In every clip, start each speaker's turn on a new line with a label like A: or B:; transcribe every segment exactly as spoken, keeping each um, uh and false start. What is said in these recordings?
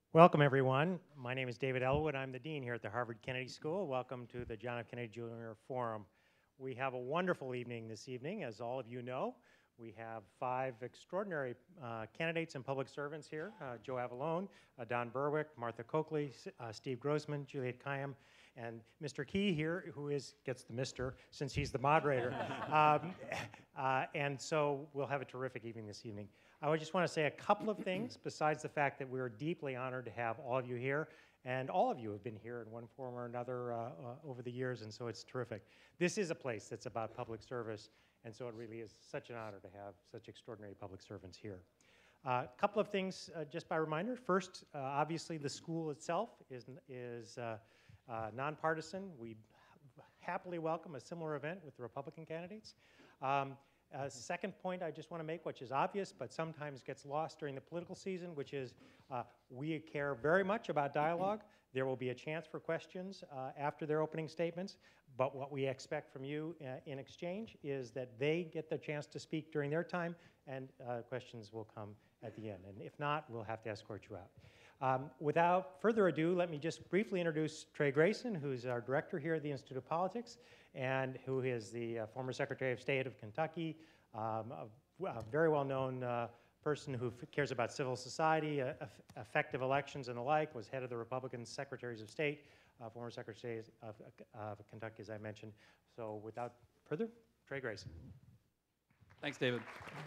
A: Welcome, everyone. My name is David Elwood. I'm the dean here at the Harvard Kennedy School. Welcome to the John F. Kennedy Junior Forum. We have a wonderful evening this evening, as all of you know. We have five extraordinary uh, candidates and public servants here: uh, Joe Avellone, uh, Don Berwick, Martha Coakley, uh, Steve Grossman, Juliette Kayyem, and Mister Key here, who is gets the Mister since he's the moderator. um, uh, and so we'll have a terrific evening this evening. I just want to say a couple of things, besides the fact that we're deeply honored to have all of you here, and all of you have been here in one form or another uh, uh, over the years, and so it's terrific. This is a place that's about public service, and so it really is such an honor to have such extraordinary public servants here. A uh, couple of things, uh, just by reminder. First, uh, obviously, the school itself is, is uh, uh, nonpartisan. We happily welcome a similar event with the Republican candidates. Um, Uh, second point I just want to make, which is obvious but sometimes gets lost during the political season, which is uh, we care very much about dialogue. There will be a chance for questions uh, after their opening statements, but what we expect from you uh, in exchange is that they get the chance to speak during their time, and uh, questions will come at the end. And if not, we'll have to escort you out. Um, without further ado, let me just briefly introduce Trey Grayson, who's our director here at the Institute of Politics, and who is the uh, former Secretary of State of Kentucky, um, a, a very well-known uh, person who cares about civil society, uh, effective elections, and the like, was head of the Republican Secretaries of State, uh, former Secretary of, of Kentucky, as I mentioned. So without further, Trey Grayson.
B: Thanks, David.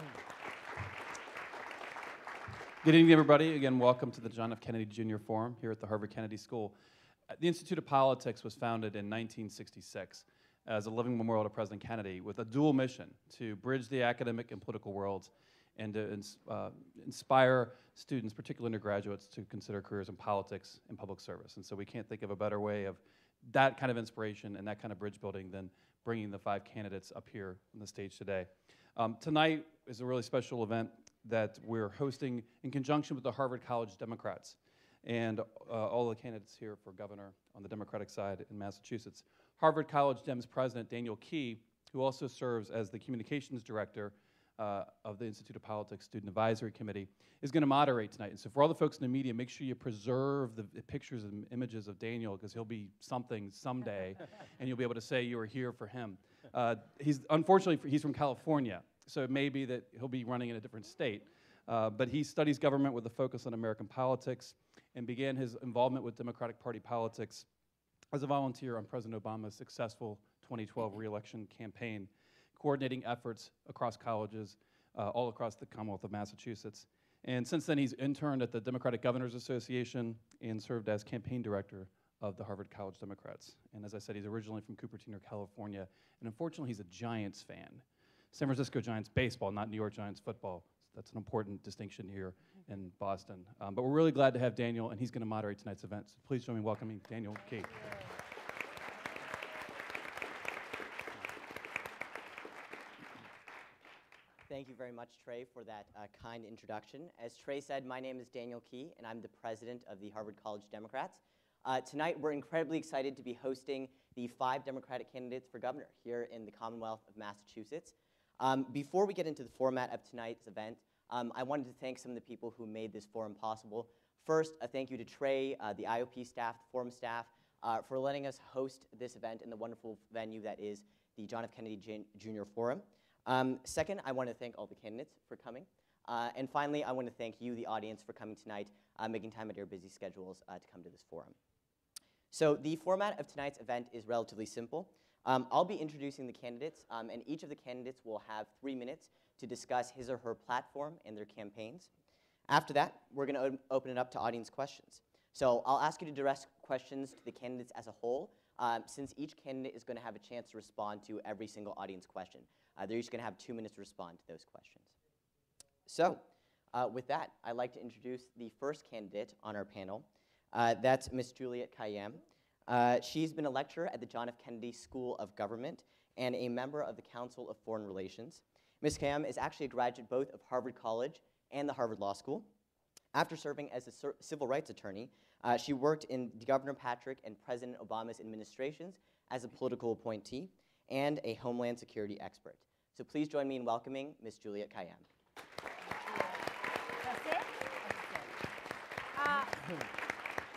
B: Good evening, everybody. Again, welcome to the John F. Kennedy Junior Forum here at the Harvard Kennedy School. The Institute of Politics was founded in nineteen sixty-six as a living memorial to President Kennedy with a dual mission: to bridge the academic and political worlds and to ins uh, inspire students, particularly undergraduates, to consider careers in politics and public service. And so we can't think of a better way of that kind of inspiration and that kind of bridge building than bringing the five candidates up here on the stage today. Um, tonight is a really special event that we're hosting in conjunction with the Harvard College Democrats and uh, all the candidates here for governor on the Democratic side in Massachusetts. Harvard College Dems President Daniel Key, who also serves as the communications director uh, of the Institute of Politics Student Advisory Committee, is going to moderate tonight. And so for all the folks in the media, make sure you preserve the, the pictures and images of Daniel, because he'll be something someday, and you'll be able to say you were here for him. Uh, he's unfortunately, he's from California, so it may be that he'll be running in a different state. Uh, but he studies government with a focus on American politics and began his involvement with Democratic Party politics as a volunteer on President Obama's successful twenty twelve re-election campaign, coordinating efforts across colleges uh, all across the Commonwealth of Massachusetts. And since then, he's interned at the Democratic Governors Association and served as campaign director of the Harvard College Democrats. And as I said, he's originally from Cupertino, California, and unfortunately, he's a Giants fan. San Francisco Giants baseball, not New York Giants football. That's an important distinction here in Boston. Um, but we're really glad to have Daniel, and he's going to moderate tonight's event. So please join me in welcoming Daniel Key.
C: Thank you very much, Trey, for that uh, kind introduction. As Trey said, my name is Daniel Key, and I'm the president of the Harvard College Democrats. Uh, tonight, we're incredibly excited to be hosting the five Democratic candidates for governor here in the Commonwealth of Massachusetts. Um, before we get into the format of tonight's event, um, I wanted to thank some of the people who made this forum possible. First, a thank you to Trey, uh, the I O P staff, the forum staff, uh, for letting us host this event in the wonderful venue that is the John F. Kennedy Junior Forum. Um, second, I want to thank all the candidates for coming. Uh, and finally, I want to thank you, the audience, for coming tonight, uh, making time out of your busy schedules uh, to come to this forum. So the format of tonight's event is relatively simple. Um, I'll be introducing the candidates, um, and each of the candidates will have three minutes to discuss his or her platform and their campaigns. After that, we're going to open it up to audience questions. So I'll ask you to direct questions to the candidates as a whole, um, since each candidate is going to have a chance to respond to every single audience question. Uh, they're each going to have two minutes to respond to those questions. So uh, with that, I'd like to introduce the first candidate on our panel. Uh, that's Miz Juliette Kayyem. Uh, she's been a lecturer at the John F. Kennedy School of Government and a member of the Council of Foreign Relations. Miz Kayyem is actually a graduate both of Harvard College and the Harvard Law School. After serving as a civil rights attorney, uh, she worked in Governor Patrick and President Obama's administrations as a political appointee and a Homeland Security expert. So please join me in welcoming Miz Juliette Kayyem.
D: That's it? That's it. Uh,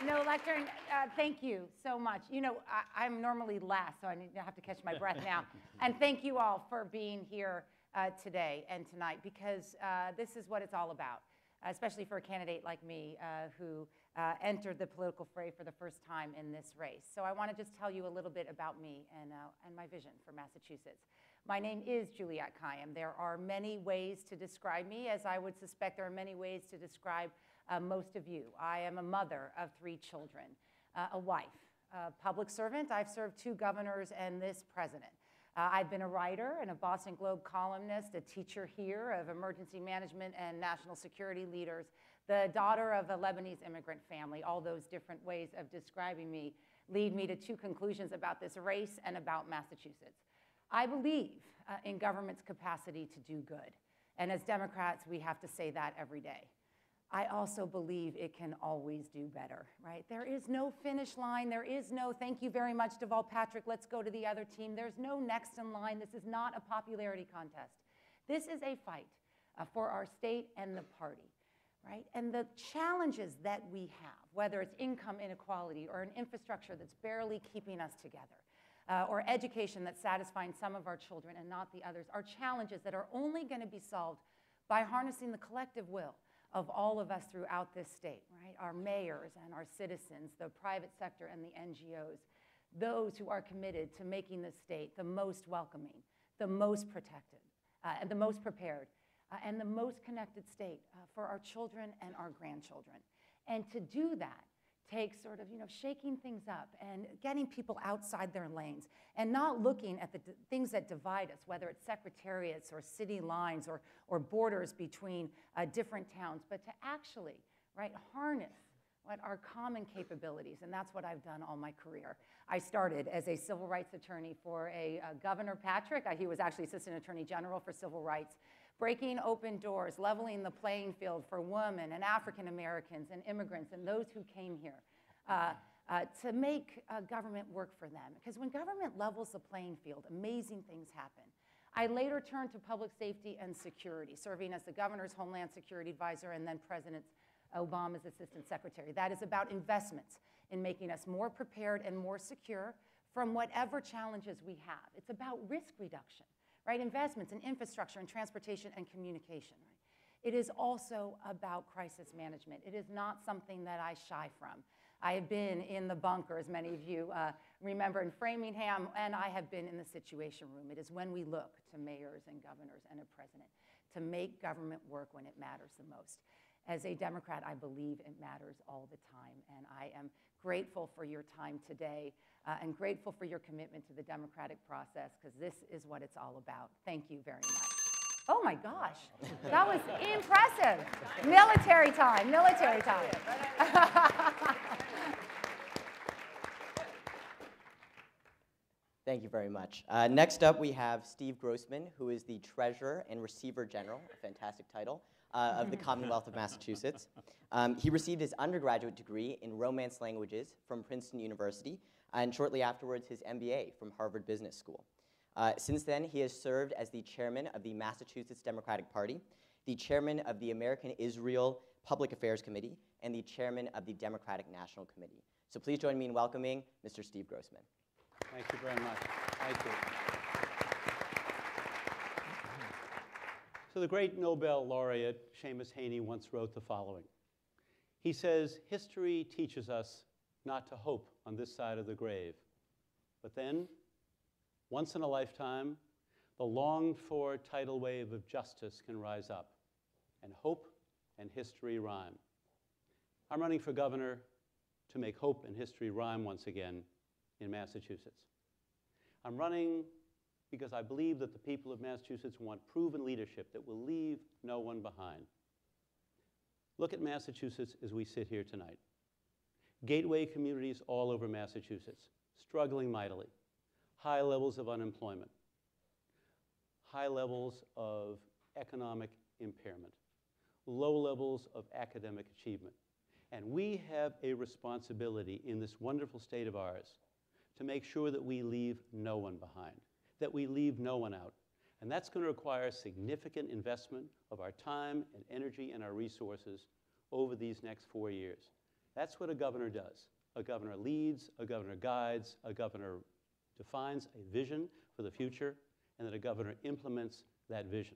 D: No, lectern, uh, thank you so much. You know, I, I'm normally last, so I need to have to catch my breath now. And thank you all for being here uh, today and tonight, because uh, this is what it's all about, especially for a candidate like me uh, who uh, entered the political fray for the first time in this race. So I want to just tell you a little bit about me and, uh, and my vision for Massachusetts. My name is Juliette Kayyem. There are many ways to describe me, as I would suspect there are many ways to describe uh, most of you. I am a mother of three children, uh, a wife, a public servant. I've served two governors and this president. Uh, I've been a writer and a Boston Globe columnist, a teacher here of emergency management and national security leaders, the daughter of a Lebanese immigrant family. All those different ways of describing me lead me to two conclusions about this race and about Massachusetts. I believe uh, in government's capacity to do good. And as Democrats, we have to say that every day. I also believe it can always do better, right? There is no finish line. There is no, thank you very much, Deval Patrick, let's go to the other team. There's no next in line. This is not a popularity contest. This is a fight uh, for our state and the party, right? And the challenges that we have, whether it's income inequality or an infrastructure that's barely keeping us together, uh, or education that's satisfying some of our children and not the others, are challenges that are only going to be solved by harnessing the collective will of all of us throughout this state, right? Our mayors and our citizens, the private sector and the N G Os, those who are committed to making this state the most welcoming, the most protected, uh, and the most prepared, uh, and the most connected state uh, for our children and our grandchildren. And to do that takes sort of, you know, shaking things up and getting people outside their lanes and not looking at the d things that divide us, whether it's secretariats or city lines or, or borders between uh, different towns, but to actually, right, harness what our common capabilities, and that's what I've done all my career. I started as a civil rights attorney for a uh, Governor Patrick. Uh, he was actually Assistant Attorney General for Civil Rights, breaking open doors, leveling the playing field for women and African Americans and immigrants and those who came here uh, uh, to make uh, government work for them. Because when government levels the playing field, amazing things happen. I later turned to public safety and security, serving as the governor's Homeland Security Advisor and then President Obama's Assistant Secretary. That is about investments in making us more prepared and more secure from whatever challenges we have. It's about risk reduction, right? Investments in infrastructure and transportation and communication, right? It is also about crisis management. It is not something that I shy from. I have been in the bunker, as many of you uh, remember, in Framingham, and I have been in the Situation Room. It is when we look to mayors and governors and a president to make government work when it matters the most. As a Democrat, I believe it matters all the time, and I am grateful for your time today uh, and grateful for your commitment to the democratic process, because this is what it's all about. Thank you very much. Oh my gosh, that was impressive. Military time, military time.
C: Thank you very much. Uh, next up, we have Steve Grossman, who is the Treasurer and Receiver General, a fantastic title, uh, of the Commonwealth of Massachusetts. Um, he received his undergraduate degree in Romance languages from Princeton University, and shortly afterwards his M B A from Harvard Business School. Uh, since then, he has served as the chairman of the Massachusetts Democratic Party, the chairman of the American Israel Public Affairs Committee, and the chairman of the Democratic National Committee. So please join me in welcoming Mister Steve Grossman.
E: Thank you very much. Thank you. So the great Nobel laureate Seamus Heaney once wrote the following. He says, history teaches us not to hope on this side of the grave, but then, once in a lifetime, the longed-for tidal wave of justice can rise up, and hope and history rhyme. I'm running for governor to make hope and history rhyme once again in Massachusetts. I'm running because I believe that the people of Massachusetts want proven leadership that will leave no one behind. Look at Massachusetts as we sit here tonight. Gateway communities all over Massachusetts, struggling mightily. High levels of unemployment, high levels of economic impairment, low levels of academic achievement. And we have a responsibility in this wonderful state of ours to make sure that we leave no one behind, that we leave no one out. And that's going to require significant investment of our time and energy and our resources over these next four years. That's what a governor does. A governor leads, a governor guides, a governor defines a vision for the future, and then a governor implements that vision.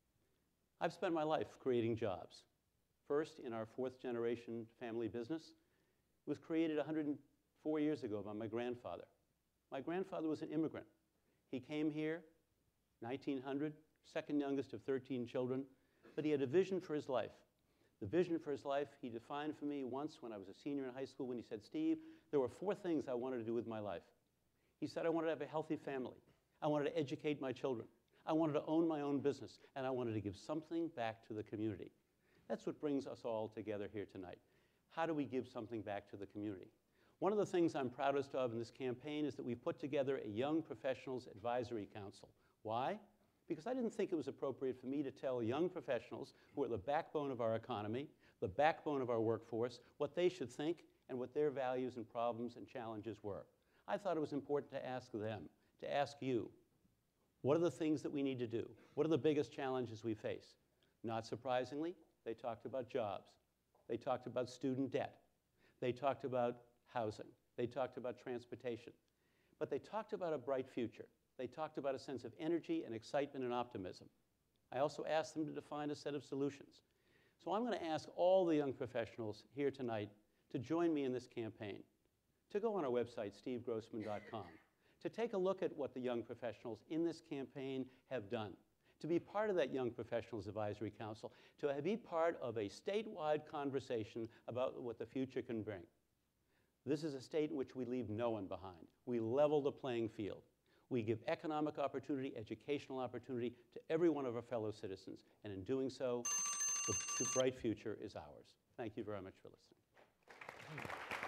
E: I've spent my life creating jobs. First, in our fourth generation family business. It was created one hundred four years ago by my grandfather. My grandfather was an immigrant. He came here, nineteen hundred, second youngest of thirteen children, but he had a vision for his life. The vision for his life he defined for me once when I was a senior in high school when he said, Steve, there were four things I wanted to do with my life. He said, I wanted to have a healthy family. I wanted to educate my children. I wanted to own my own business, and I wanted to give something back to the community. That's what brings us all together here tonight. How do we give something back to the community? One of the things I'm proudest of in this campaign is that we've put together a Young Professionals Advisory Council. Why? Because I didn't think it was appropriate for me to tell young professionals who are the backbone of our economy, the backbone of our workforce, what they should think and what their values and problems and challenges were. I thought it was important to ask them, to ask you, what are the things that we need to do? What are the biggest challenges we face? Not surprisingly, they talked about jobs. They talked about student debt. They talked about housing. They talked about transportation. But they talked about a bright future. They talked about a sense of energy and excitement and optimism. I also asked them to define a set of solutions. So I'm going to ask all the young professionals here tonight to join me in this campaign, to go on our website, steve grossman dot com, to take a look at what the young professionals in this campaign have done, to be part of that Young Professionals Advisory Council, to be part of a statewide conversation about what the future can bring. This is a state in which we leave no one behind. We level the playing field. We give economic opportunity, educational opportunity to every one of our fellow citizens, and in doing so, the, the bright future is ours. Thank you very much for listening.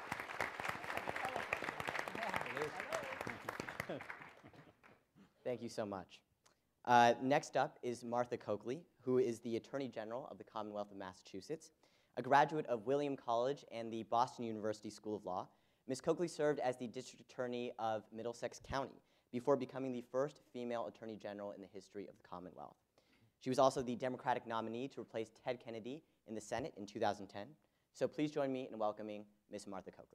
C: Thank you so much. Uh, next up is Martha Coakley, who is the Attorney General of the Commonwealth of Massachusetts. A graduate of William College and the Boston University School of Law, Miz Coakley served as the District Attorney of Middlesex County before becoming the first female Attorney General in the history of the Commonwealth. She was also the Democratic nominee to replace Ted Kennedy in the Senate in two thousand ten. So please join me in welcoming Miz Martha Coakley.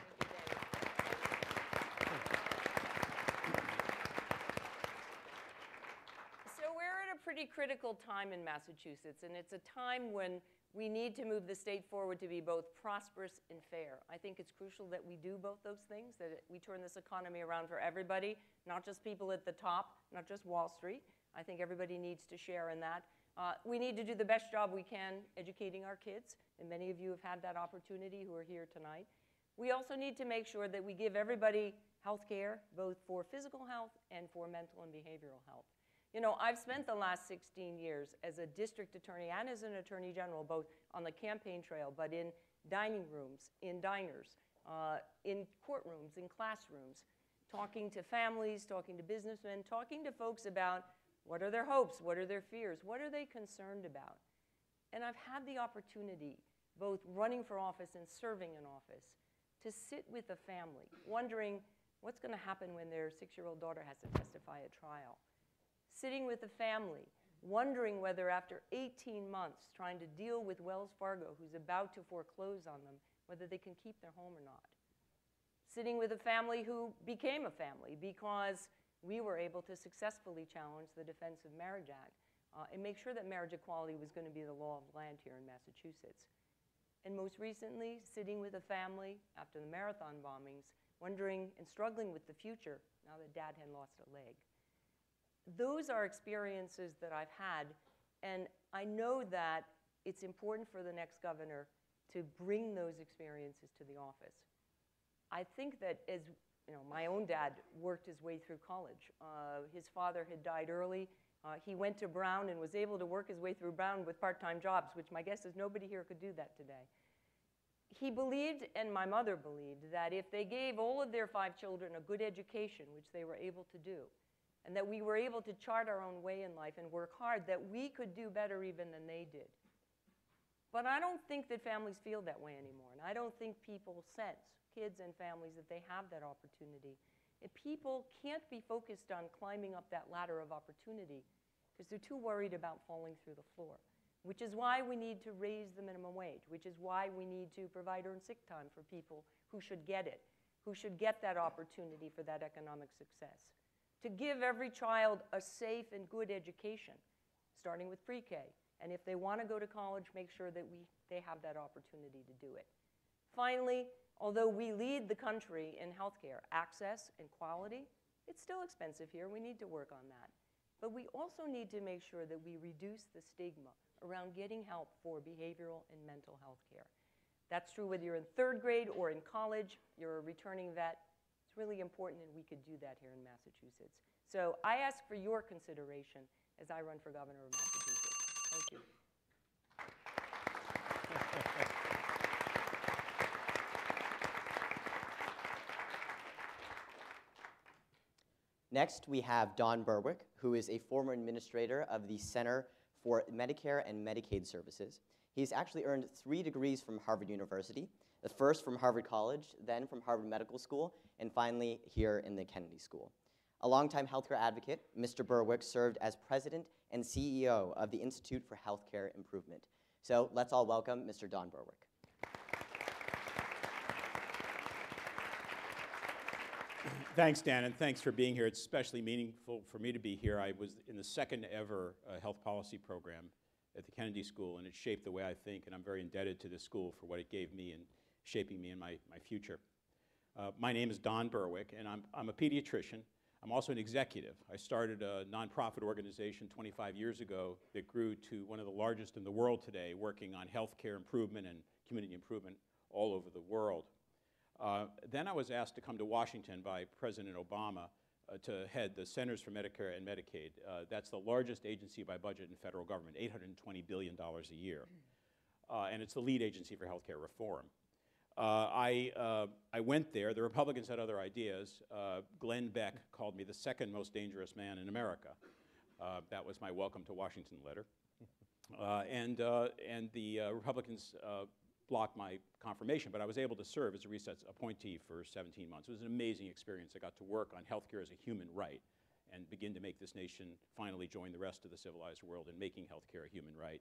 F: So we're at a pretty critical time in Massachusetts, and it's a time when we need to move the state forward to be both prosperous and fair. I think it's crucial that we do both those things, that we turn this economy around for everybody, not just people at the top, not just Wall Street. I think everybody needs to share in that. Uh, we need to do the best job we can educating our kids, and many of you have had that opportunity who are here tonight. We also need to make sure that we give everybody health care, both for physical health and for mental and behavioral health. You know, I've spent the last sixteen years as a district attorney and as an attorney general, both on the campaign trail, but in dining rooms, in diners, uh, in courtrooms, in classrooms, talking to families, talking to businessmen, talking to folks about what are their hopes, what are their fears, what are they concerned about. And I've had the opportunity, both running for office and serving in office, to sit with a family, wondering what's going to happen when their six-year-old daughter has to testify at trial. Sitting with a family, wondering whether after eighteen months trying to deal with Wells Fargo, who's about to foreclose on them, whether they can keep their home or not. Sitting with a family who became a family because we were able to successfully challenge the Defense of Marriage Act uh, and make sure that marriage equality was going to be the law of the land here in Massachusetts. And most recently, sitting with a family after the marathon bombings, wondering and struggling with the future now that dad had lost a leg. Those are experiences that I've had, and I know that it's important for the next governor to bring those experiences to the office. I think that as, you know, my own dad worked his way through college. Uh, his father had died early. Uh, he went to Brown and was able to work his way through Brown with part-time jobs, which my guess is nobody here could do that today. He believed, and my mother believed, that if they gave all of their five children a good education, which they were able to do, and that we were able to chart our own way in life and work hard, that we could do better even than they did. But I don't think that families feel that way anymore, and I don't think people sense, kids and families, that they have that opportunity. And people can't be focused on climbing up that ladder of opportunity because they're too worried about falling through the floor. which is why we need to raise the minimum wage, which is why we need to provide earned sick time for people who should get it, who should get that opportunity for that economic success. To give every child a safe and good education, starting with pre-K. And if they want to go to college, make sure that we, they have that opportunity to do it. Finally, although we lead the country in healthcare, access and quality, it's still expensive here. We need to work on that. But we also need to make sure that we reduce the stigma around getting help for behavioral and mental health care. That's true whether you're in third grade or in college, you're a returning vet. It's really important, and we could do that here in Massachusetts. So I ask for your consideration as I run for governor of Massachusetts. Thank you.
C: Next, we have Don Berwick, who is a former administrator of the Center for Medicare and Medicaid Services. He's actually earned three degrees from Harvard University, the first from Harvard College, then from Harvard Medical School, and finally here in the Kennedy School. A longtime healthcare advocate, Mister Berwick served as president and C E O of the Institute for Healthcare Improvement. So let's all welcome Mister Don Berwick.
G: Thanks, Dan, and thanks for being here. It's especially meaningful for me to be here. I was in the second ever uh, health policy program at the Kennedy School, and it shaped the way I think, and I'm very indebted to the school for what it gave me in shaping me in my, my future. Uh, my name is Don Berwick, and I'm, I'm a pediatrician. I'm also an executive. I started a nonprofit organization twenty-five years ago that grew to one of the largest in the world today, working on healthcare improvement and community improvement all over the world. Uh, then I was asked to come to Washington by President Obama uh, to head the Centers for Medicare and Medicaid. Uh, that's the largest agency by budget in federal government, eight hundred twenty billion dollars a year. Uh, and it's the lead agency for healthcare reform. Uh, I, uh, I went there. The Republicans had other ideas. Uh, Glenn Beck called me the second most dangerous man in America. Uh, that was my welcome to Washington letter. Uh, and, uh, and the uh, Republicans uh, blocked my confirmation, but I was able to serve as a recess appointee for seventeen months. It was an amazing experience. I got to work on healthcare as a human right and begin to make this nation finally join the rest of the civilized world in making healthcare a human right.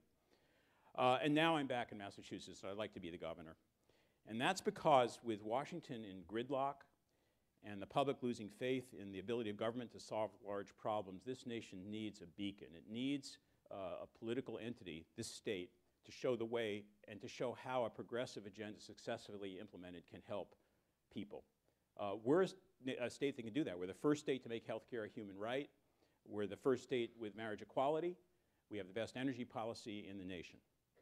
G: Uh, and now I'm back in Massachusetts, so I'd like to be the governor. And that's because with Washington in gridlock and the public losing faith in the ability of government to solve large problems, this nation needs a beacon. It needs uh, a political entity, this state, to show the way and to show how a progressive agenda successfully implemented can help people. Uh, we're a state that can do that. We're the first state to make healthcare a human right. We're the first state with marriage equality. We have the best energy policy in the nation.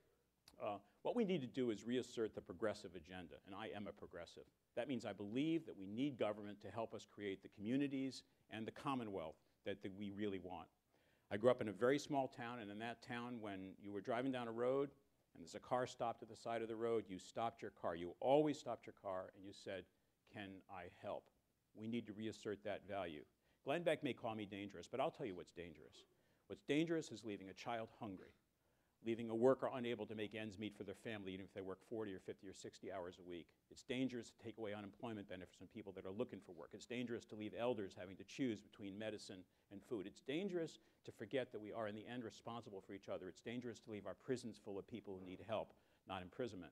G: Uh, what we need to do is reassert the progressive agenda, and I am a progressive. That means I believe that we need government to help us create the communities and the commonwealth that, that we really want. I grew up in a very small town, and in that town, when you were driving down a road and there's a car stopped at the side of the road, you stopped your car. You always stopped your car and you said, "Can I help?" We need to reassert that value. Glenn Beck may call me dangerous, but I'll tell you what's dangerous. What's dangerous is leaving a child hungry, leaving a worker unable to make ends meet for their family, even if they work forty or fifty or sixty hours a week. It's dangerous to take away unemployment benefits from people that are looking for work. It's dangerous to leave elders having to choose between medicine and food. It's dangerous to forget that we are, in the end, responsible for each other. It's dangerous to leave our prisons full of people who need help, not imprisonment.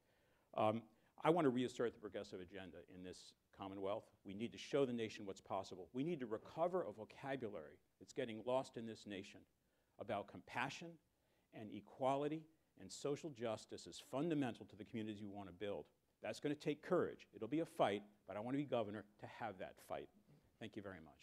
G: Um, I want to reassert the progressive agenda in this Commonwealth. We need to show the nation what's possible. We need to recover a vocabulary that's getting lost in this nation about compassion and equality and social justice is fundamental to the communities we want to build. That's going to take courage. It'll be a fight, but I want to be governor to have that fight. Thank you very much.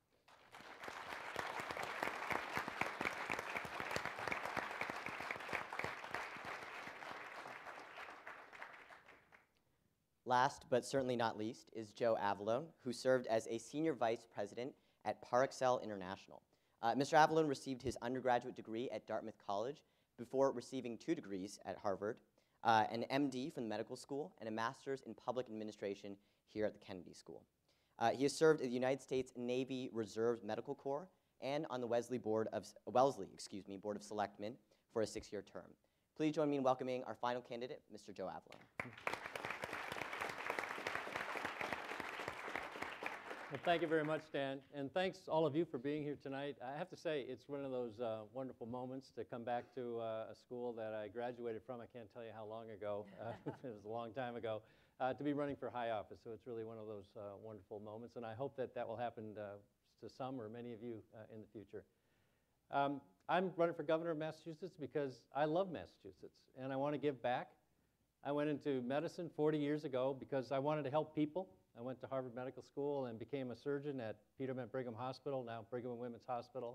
C: Last but certainly not least is Joe Avellone, who served as a senior vice president at Par Excel International. Uh, Mister Avellone received his undergraduate degree at Dartmouth College before receiving two degrees at Harvard, uh, an M D from the medical school, and a master's in public administration here at the Kennedy School. Uh, he has served at the United States Navy Reserve Medical Corps and on the Wellesley Board of, Wellesley, excuse me, Board of Selectmen for a six-year term. Please join me in welcoming our final candidate, Mister Joe Avellone.
H: Well, thank you very much, Dan. And thanks all of you for being here tonight. I have to say, it's one of those uh, wonderful moments to come back to uh, a school that I graduated from. I can't tell you how long ago. Uh, it was a long time ago. Uh, to be running for high office. So it's really one of those uh, wonderful moments. And I hope that that will happen uh, to some or many of you uh, in the future. Um, I'm running for governor of Massachusetts because I love Massachusetts and I want to give back. I went into medicine forty years ago because I wanted to help people. I went to Harvard Medical School and became a surgeon at Peterman Brigham Hospital, now Brigham and Women's Hospital.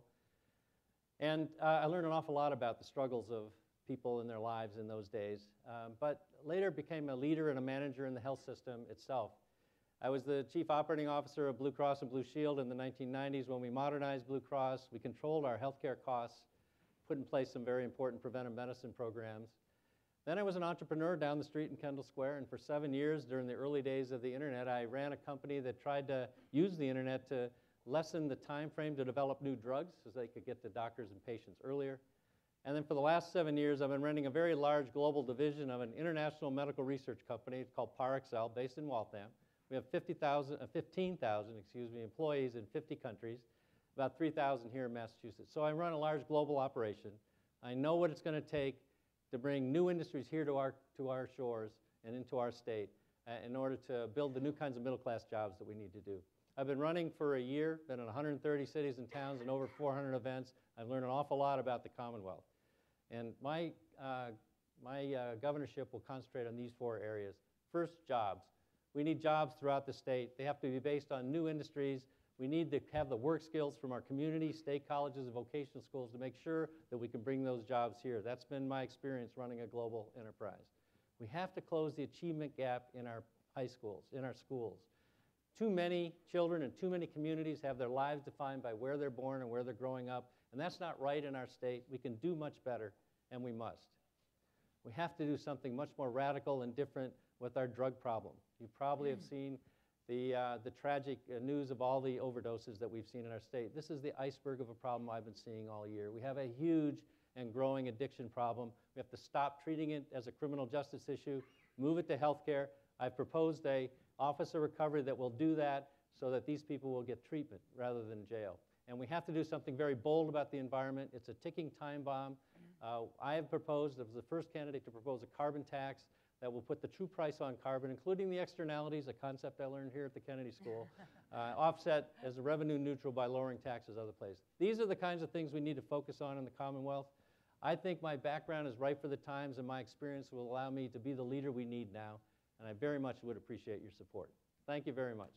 H: And uh, I learned an awful lot about the struggles of people in their lives in those days, um, but later became a leader and a manager in the health system itself. I was the chief operating officer of Blue Cross and Blue Shield in the nineteen nineties when we modernized Blue Cross. We controlled our healthcare costs, put in place some very important preventive medicine programs. Then I was an entrepreneur down the street in Kendall Square, and for seven years during the early days of the internet, I ran a company that tried to use the internet to lessen the time frame to develop new drugs so they could get to doctors and patients earlier. And then for the last seven years, I've been running a very large global division of an international medical research company. It's called ParExcel, based in Waltham. We have fifty thousand, uh, fifteen thousand, excuse me, employees in fifty countries, about three thousand here in Massachusetts. So I run a large global operation. I know what it's going to take to bring new industries here to our, to our shores and into our state uh, in order to build the new kinds of middle-class jobs that we need to do. I've been running for a year, been in one hundred thirty cities and towns and over four hundred events. I've learned an awful lot about the Commonwealth. And my, uh, my uh, governorship will concentrate on these four areas. First, jobs. We need jobs throughout the state. They have to be based on new industries. We need to have the work skills from our community, state colleges, and vocational schools to make sure that we can bring those jobs here. That's been my experience running a global enterprise. We have to close the achievement gap in our high schools, in our schools. Too many children and too many communities have their lives defined by where they're born and where they're growing up, and that's not right in our state. We can do much better, and we must. We have to do something much more radical and different with our drug problem. You probably have seen the, uh, the tragic uh, news of all the overdoses that we've seen in our state. This is the iceberg of a problem I've been seeing all year. We have a huge and growing addiction problem. We have to stop treating it as a criminal justice issue, move it to healthcare. I've proposed a Office of Recovery that will do that so that these people will get treatment rather than jail. And we have to do something very bold about the environment. It's a ticking time bomb. Uh, I have proposed, I was the first candidate to propose a carbon tax that will put the true price on carbon, including the externalities, a concept I learned here at the Kennedy School, uh, offset as a revenue neutral by lowering taxes other places. These are the kinds of things we need to focus on in the Commonwealth. I think my background is right for the times, and my experience will allow me to be the leader we need now, and I very much would appreciate your support. Thank you very much.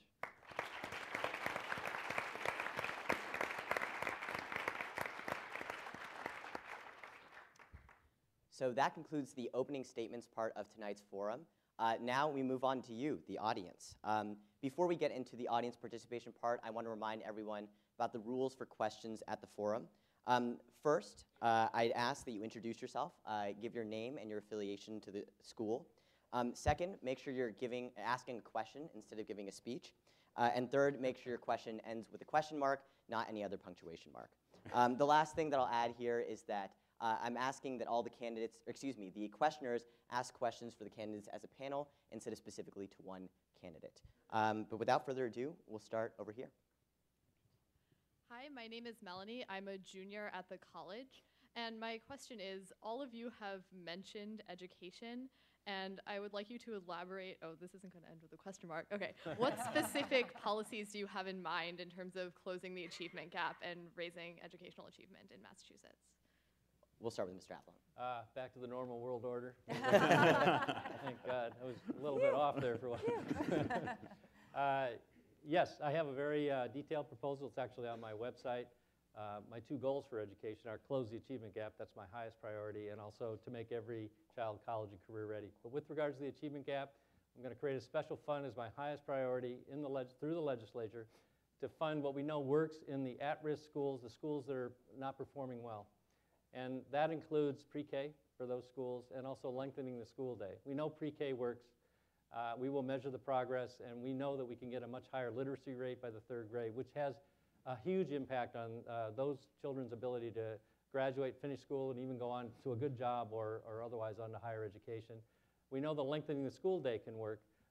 C: So that concludes the opening statements part of tonight's forum. Uh, now we move on to you, the audience. Um, before we get into the audience participation part, I want to remind everyone about the rules for questions at the forum. Um, first, uh, I'd ask that you introduce yourself, uh, give your name and your affiliation to the school. Um, second, make sure you're giving, asking a question instead of giving a speech. Uh, and third, make sure your question ends with a question mark, not any other punctuation mark. Um, the last thing that I'll add here is that Uh, I'm asking that all the candidates, or excuse me, the questioners ask questions for the candidates as a panel instead of specifically to one candidate. Um, but without further ado, we'll start over here.
I: Hi, my name is Melanie. I'm a junior at the college. And my question is, all of you have mentioned education, and I would like you to elaborate. Oh, this isn't going to end with a question mark. Okay. What specific policies do you have in mind in terms of closing the achievement gap and raising educational achievement in Massachusetts?
C: We'll start with Mister Avellone.
H: Uh, back to the normal world order. Thank God. I was a little bit off there for a while. uh, yes, I have a very uh, detailed proposal. It's actually on my website. Uh, my two goals for education are close the achievement gap. That's my highest priority, and also to make every child college and career ready. But with regards to the achievement gap, I'm going to create a special fund as my highest priority in the leg through the legislature to fund what we know works in the at-risk schools, the schools that are not performing well. And that includes pre-K for those schools and also lengthening the school day. We know pre-K works. Uh, we will measure the progress, and we know that we can get a much higher literacy rate by the third grade, which has a huge impact on uh, those children's ability to graduate, finish school, and even go on to a good job or, or otherwise on to higher education. We know that lengthening the school day can work.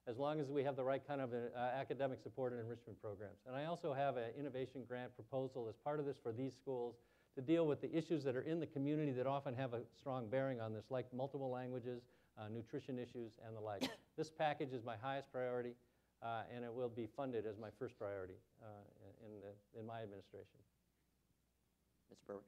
H: as long as we have the right kind of uh, academic support and enrichment programs. And I also have an innovation grant proposal as part of this for these schools to deal with the issues that are in the community that often have a strong bearing on this, like multiple languages, uh, nutrition issues, and the like. This package is my highest priority, uh, and it will be funded as my first priority uh, in, the, in my administration.
C: Mister Berwick.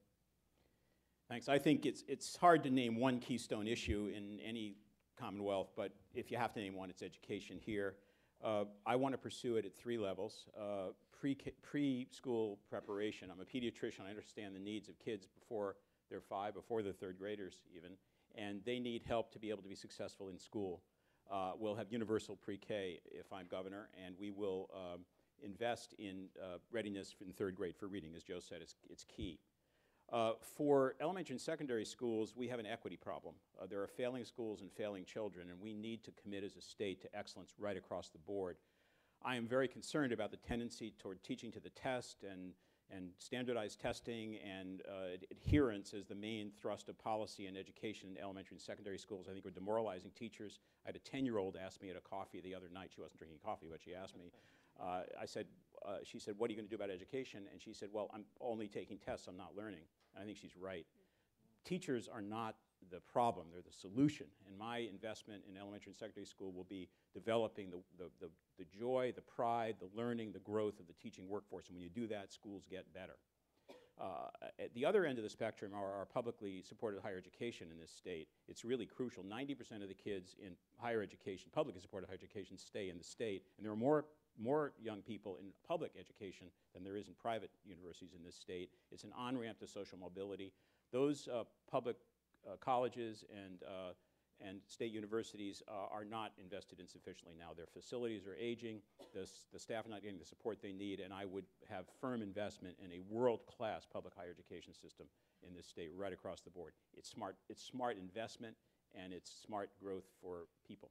G: Thanks. I think it's, it's hard to name one keystone issue in any Commonwealth, but if you have to name one, it's education here. Uh, I want to pursue it at three levels. Uh, pre, pre-school preparation. I'm a pediatrician. I understand the needs of kids before they're five, before they're third graders even, and they need help to be able to be successful in school. Uh, we'll have universal pre-K if I'm governor, and we will um, invest in uh, readiness in third grade for reading. As Joe said, it's, it's key. Uh, for elementary and secondary schools, we have an equity problem. Uh, there are failing schools and failing children, and we need to commit as a state to excellence right across the board. I am very concerned about the tendency toward teaching to the test and, and standardized testing and uh, ad adherence as the main thrust of policy and education in elementary and secondary schools. I think we're demoralizing teachers. I had a ten-year-old ask me at a coffee the other night. She wasn't drinking coffee, but she asked me. Uh, I said, uh, she said, what are you going to do about education? And she said, well, I'm only taking tests. I'm not learning. And I think she's right. Teachers are not the problem. They're the solution. And my investment in elementary and secondary school will be developing the, the, the, the joy, the pride, the learning, the growth of the teaching workforce. And when you do that, schools get better. Uh, at the other end of the spectrum are our publicly supported higher education in this state. It's really crucial. ninety percent of the kids in higher education, publicly supported higher education, stay in the state. And there are more more young people in public education than there is in private universities in this state. It's an on-ramp to social mobility. Those uh, public uh, colleges and, uh, and state universities uh, are not invested in sufficiently now. Their facilities are aging, the, the staff are not getting the support they need, and I would have firm investment in a world-class public higher education system in this state right across the board. It's smart, it's smart investment, and it's smart growth for people.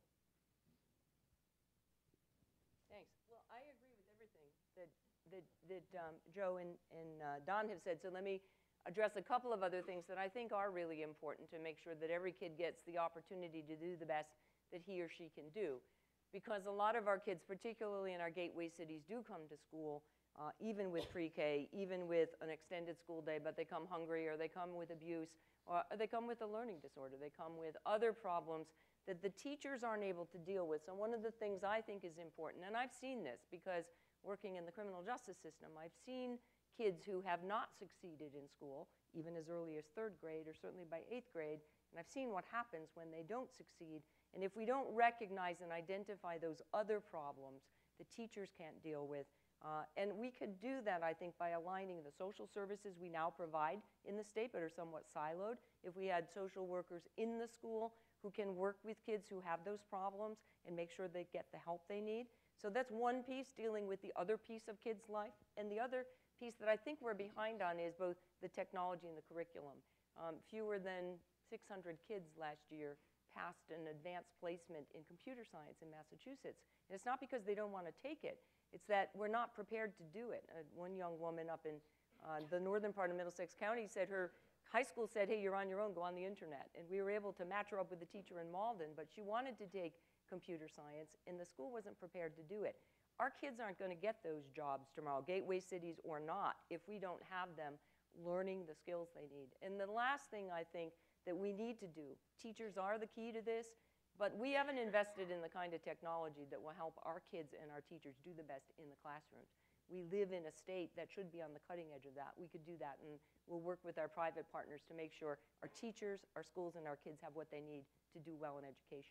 F: that, that um, Joe and, and uh, Don have said. So let me address a couple of other things that I think are really important to make sure that every kid gets the opportunity to do the best that he or she can do. Because a lot of our kids, particularly in our gateway cities, do come to school, uh, even with pre-K, even with an extended school day, but they come hungry, or they come with abuse, or they come with a learning disorder. They come with other problems that the teachers aren't able to deal with. So one of the things I think is important, and I've seen this because working in the criminal justice system, I've seen kids who have not succeeded in school, even as early as third grade or certainly by eighth grade, and I've seen what happens when they don't succeed. And if we don't recognize and identify those other problems that teachers can't deal with, uh, and we could do that, I think, by aligning the social services we now provide in the state but are somewhat siloed. If we had social workers in the school who can work with kids who have those problems and make sure they get the help they need. So that's one piece, dealing with the other piece of kids' life. And the other piece that I think we're behind on is both the technology and the curriculum. Um, fewer than six hundred kids last year passed an advanced placement in computer science in Massachusetts. And it's not because they don't want to take it. It's that we're not prepared to do it. Uh, one young woman up in uh, the northern part of Middlesex County said her high school said, hey, you're on your own, go on the internet. And we were able to match her up with a teacher in Malden, but she wanted to take computer science, and the school wasn't prepared to do it. Our kids aren't going to get those jobs tomorrow, gateway cities or not, if we don't have them learning the skills they need. And the last thing I think that we need to do, teachers are the key to this, but we haven't invested in the kind of technology that will help our kids and our teachers do the best in the classrooms. We live in a state that should be on the cutting edge of that. We could do that, and we'll work with our private partners to make sure our teachers, our schools, and our kids have what they need to do well in education.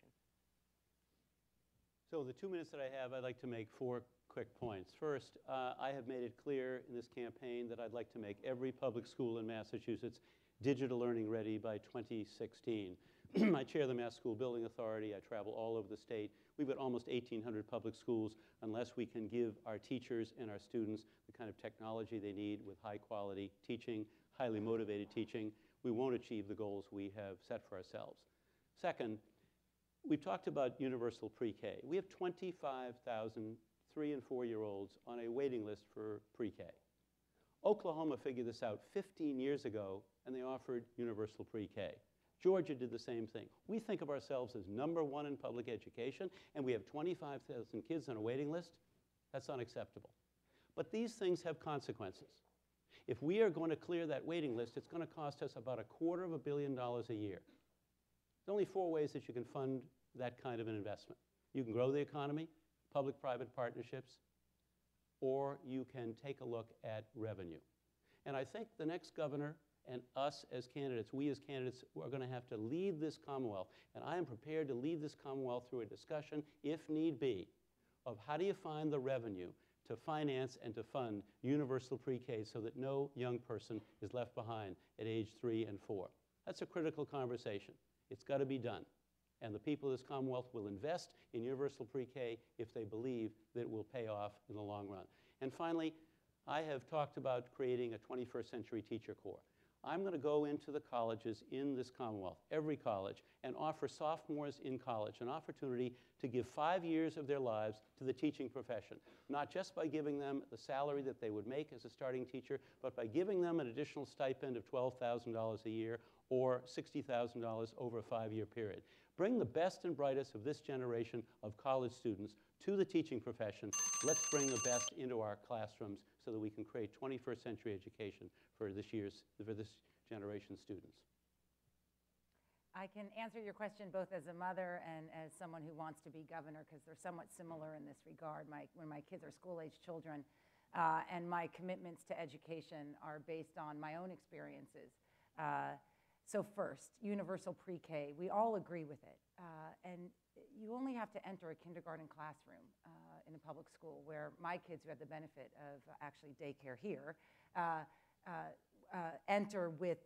E: So the two minutes that I have, I'd like to make four quick points. First, uh, I have made it clear in this campaign that I'd like to make every public school in Massachusetts digital learning ready by twenty sixteen. I chair the Mass School Building Authority. I travel all over the state. We've got almost eighteen hundred public schools. Unless we can give our teachers and our students the kind of technology they need with high quality teaching, highly motivated teaching, we won't achieve the goals we have set for ourselves. Second, we've talked about universal pre-K. We have twenty-five thousand three and four-year-olds on a waiting list for pre-K. Oklahoma figured this out fifteen years ago, and they offered universal pre-K. Georgia did the same thing. We think of ourselves as number one in public education, and we have twenty-five thousand kids on a waiting list. That's unacceptable. But these things have consequences. If we are going to clear that waiting list, it's going to cost us about a quarter of a billion dollars a year. There's only four ways that you can fund that kind of an investment. You can grow the economy, public-private partnerships, or you can take a look at revenue. And I think the next governor and us as candidates, we as candidates, are going to have to lead this Commonwealth. And I am prepared to lead this Commonwealth through a discussion, if need be, of how do you find the revenue to finance and to fund universal pre-K so that no young person is left behind at age three and four. That's a critical conversation. It's got to be done. And the people of this Commonwealth will invest in universal pre-K if they believe that it will pay off in the long run. And finally, I have talked about creating a twenty-first century teacher corps. I'm going to go into the colleges in this Commonwealth, every college, and offer sophomores in college an opportunity to give five years of their lives to the teaching profession, not just by giving them the salary that they would make as a starting teacher, but by giving them an additional stipend of twelve thousand dollars a year or sixty thousand dollars over a five-year period. Bring the best and brightest of this generation of college students to the teaching profession. Let's bring the best into our classrooms so that we can create twenty-first century education for this year's, for this generation's students.
D: I can answer your question both as a mother and as someone who wants to be governor, because they're somewhat similar in this regard. My, when my kids are school-age children, uh, and my commitments to education are based on my own experiences. Uh, so first, universal pre-K, we all agree with it. Uh, and you only have to enter a kindergarten classroom uh, in a public school, where my kids, who have the benefit of uh, actually daycare here, uh, uh, uh, enter with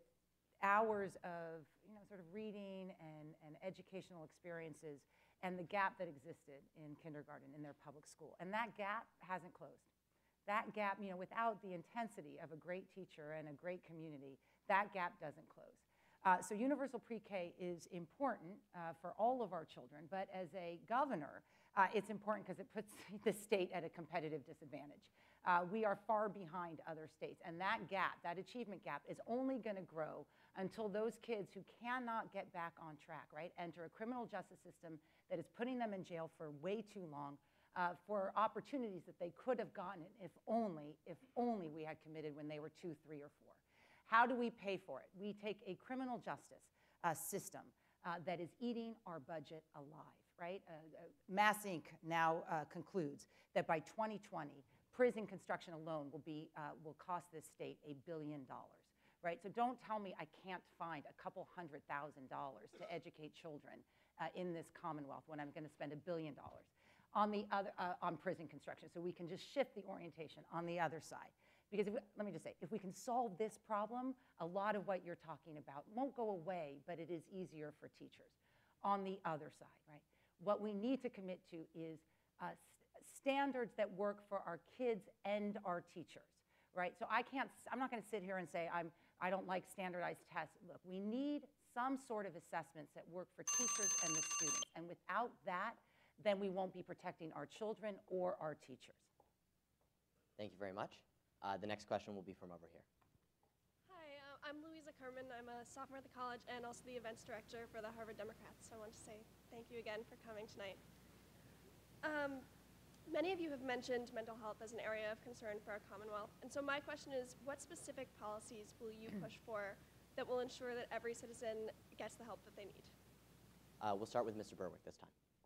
D: hours of, you know, sort of reading and, and educational experiences, and the gap that existed in kindergarten in their public school. And that gap hasn't closed. That gap, you know, without the intensity of a great teacher and a great community, that gap doesn't close. Uh, so universal pre-K is important uh, for all of our children, but as a governor, uh, it's important because it puts the state at a competitive disadvantage. Uh, we are far behind other states, and that gap, that achievement gap, is only going to grow until those kids who cannot get back on track, right, enter a criminal justice system that is putting them in jail for way too long, uh, for opportunities that they could have gotten if only, if only we had committed when they were two, three, or four. How do we pay for it? We take a criminal justice uh, system uh, that is eating our budget alive, right? Uh, uh, Mass Incorporated now uh, concludes that by twenty twenty, prison construction alone will, be, uh, will cost this state a billion dollars, right? So don't tell me I can't find a couple hundred thousand dollars to educate children uh, in this Commonwealth when I'm going to spend a billion dollars on the other uh, on prison construction. So we can just shift the orientation on the other side. Because if we, let me just say, if we can solve this problem, a lot of what you're talking about won't go away, but it is easier for teachers. On the other side, right? What we need to commit to is uh, st standards that work for our kids and our teachers, right? So I can't, I'm not going to sit here and say I'm, I don't like standardized tests. Look, we need some sort of assessments that work for teachers and the students. And without that, then we won't be protecting our children or our teachers.
C: Thank you very much. Uh, the next question will be from over here.
J: Hi, uh, I'm Louisa Kerman. I'm a sophomore at the college and also the events director for the Harvard Democrats. So I want to say thank you again for coming tonight. Um, many of you have mentioned mental health as an area of concern for our Commonwealth. And so my question is, what specific policies will you push for that will ensure that every citizen gets the help that they need?
C: Uh, we'll start with Mister Berwick this time.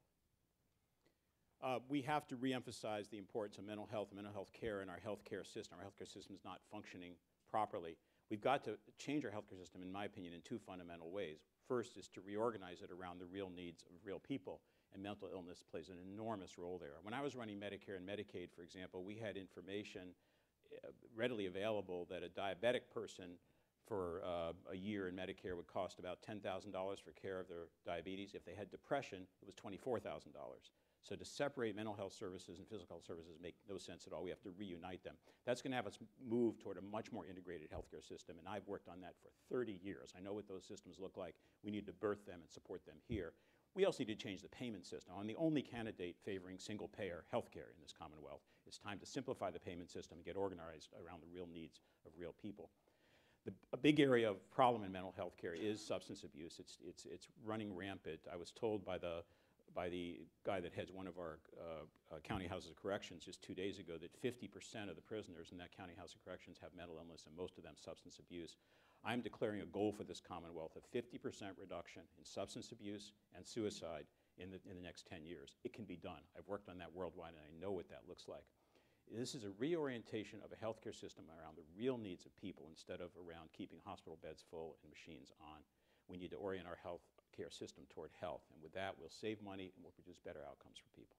G: Uh, we have to reemphasize the importance of mental health and mental health care in our healthcare system. Our healthcare system is not functioning properly. We've got to change our healthcare system, in my opinion, in two fundamental ways. First is to reorganize it around the real needs of real people, and mental illness plays an enormous role there. When I was running Medicare and Medicaid, for example, we had information uh, readily available that a diabetic person for uh, a year in Medicare would cost about ten thousand dollars for care of their diabetes. If they had depression, it was twenty-four thousand dollars. So to separate mental health services and physical health services make no sense at all. We have to reunite them. That's going to have us move toward a much more integrated healthcare system, and I've worked on that for thirty years. I know what those systems look like. We need to birth them and support them here. We also need to change the payment system. I'm the only candidate favoring single-payer healthcare in this Commonwealth. It's time to simplify the payment system and get organized around the real needs of real people. The, a big area of problem in mental health care is substance abuse. It's, it's, it's running rampant. I was told by the, by the guy that heads one of our uh, uh, county houses of corrections just two days ago that fifty percent of the prisoners in that county house of corrections have mental illness, and most of them substance abuse. I'm declaring a goal for this Commonwealth of fifty percent reduction in substance abuse and suicide in the, in the next ten years. It can be done. I've worked on that worldwide, and I know what that looks like. This is a reorientation of a healthcare system around the real needs of people instead of around keeping hospital beds full and machines on. We need to orient our healthcare system toward health, and with that, we'll save money and we'll produce better outcomes for people.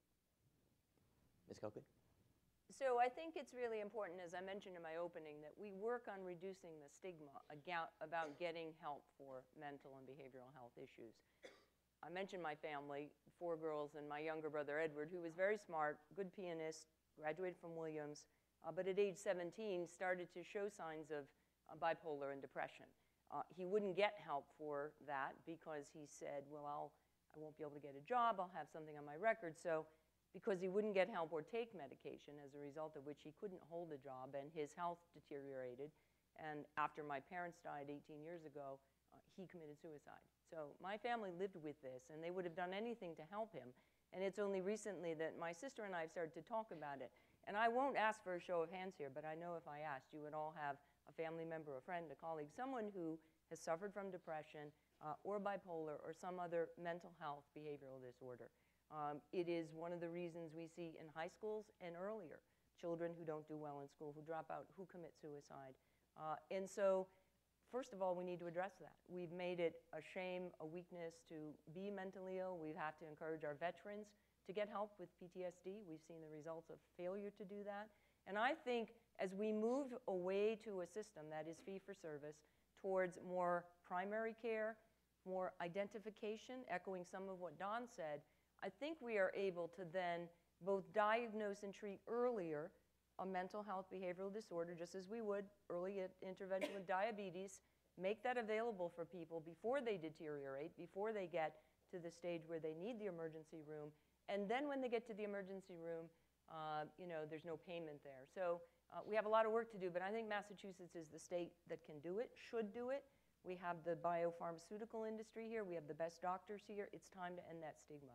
C: Miz Coakley?
F: So I think it's really important, as I mentioned in my opening, that we work on reducing the stigma about getting help for mental and behavioral health issues. I mentioned my family, four girls, and my younger brother Edward, who was very smart, good pianist, graduated from Williams, uh, but at age seventeen started to show signs of uh, bipolar and depression. Uh, he wouldn't get help for that because he said, well, I'll, I won't be able to get a job, I'll have something on my record. So because he wouldn't get help or take medication, as a result of which he couldn't hold a job and his health deteriorated. And after my parents died eighteen years ago, uh, he committed suicide. So my family lived with this, and they would have done anything to help him. And it's only recently that my sister and I have started to talk about it. And I won't ask for a show of hands here, but I know if I asked, you would all have a family member, a friend, a colleague, someone who has suffered from depression uh, or bipolar or some other mental health behavioral disorder. Um, it is one of the reasons we see in high schools and earlier, children who don't do well in school, who drop out, who commit suicide. Uh, and so, first of all, we need to address that. We've made it a shame, a weakness to be mentally ill. We have to encourage our veterans to get help with P T S D. We've seen the results of failure to do that. And I think as we move away to a system that is fee-for-service towards more primary care, more identification, echoing some of what Don said, I think we are able to then both diagnose and treat earlier a mental health behavioral disorder, just as we would early intervention with diabetes, make that available for people before they deteriorate, before they get to the stage where they need the emergency room. And then when they get to the emergency room, uh, you know, there's no payment there. So uh, we have a lot of work to do, but I think Massachusetts is the state that can do it, should do it. We have the biopharmaceutical industry here. We have the best doctors here. It's time to end that stigma.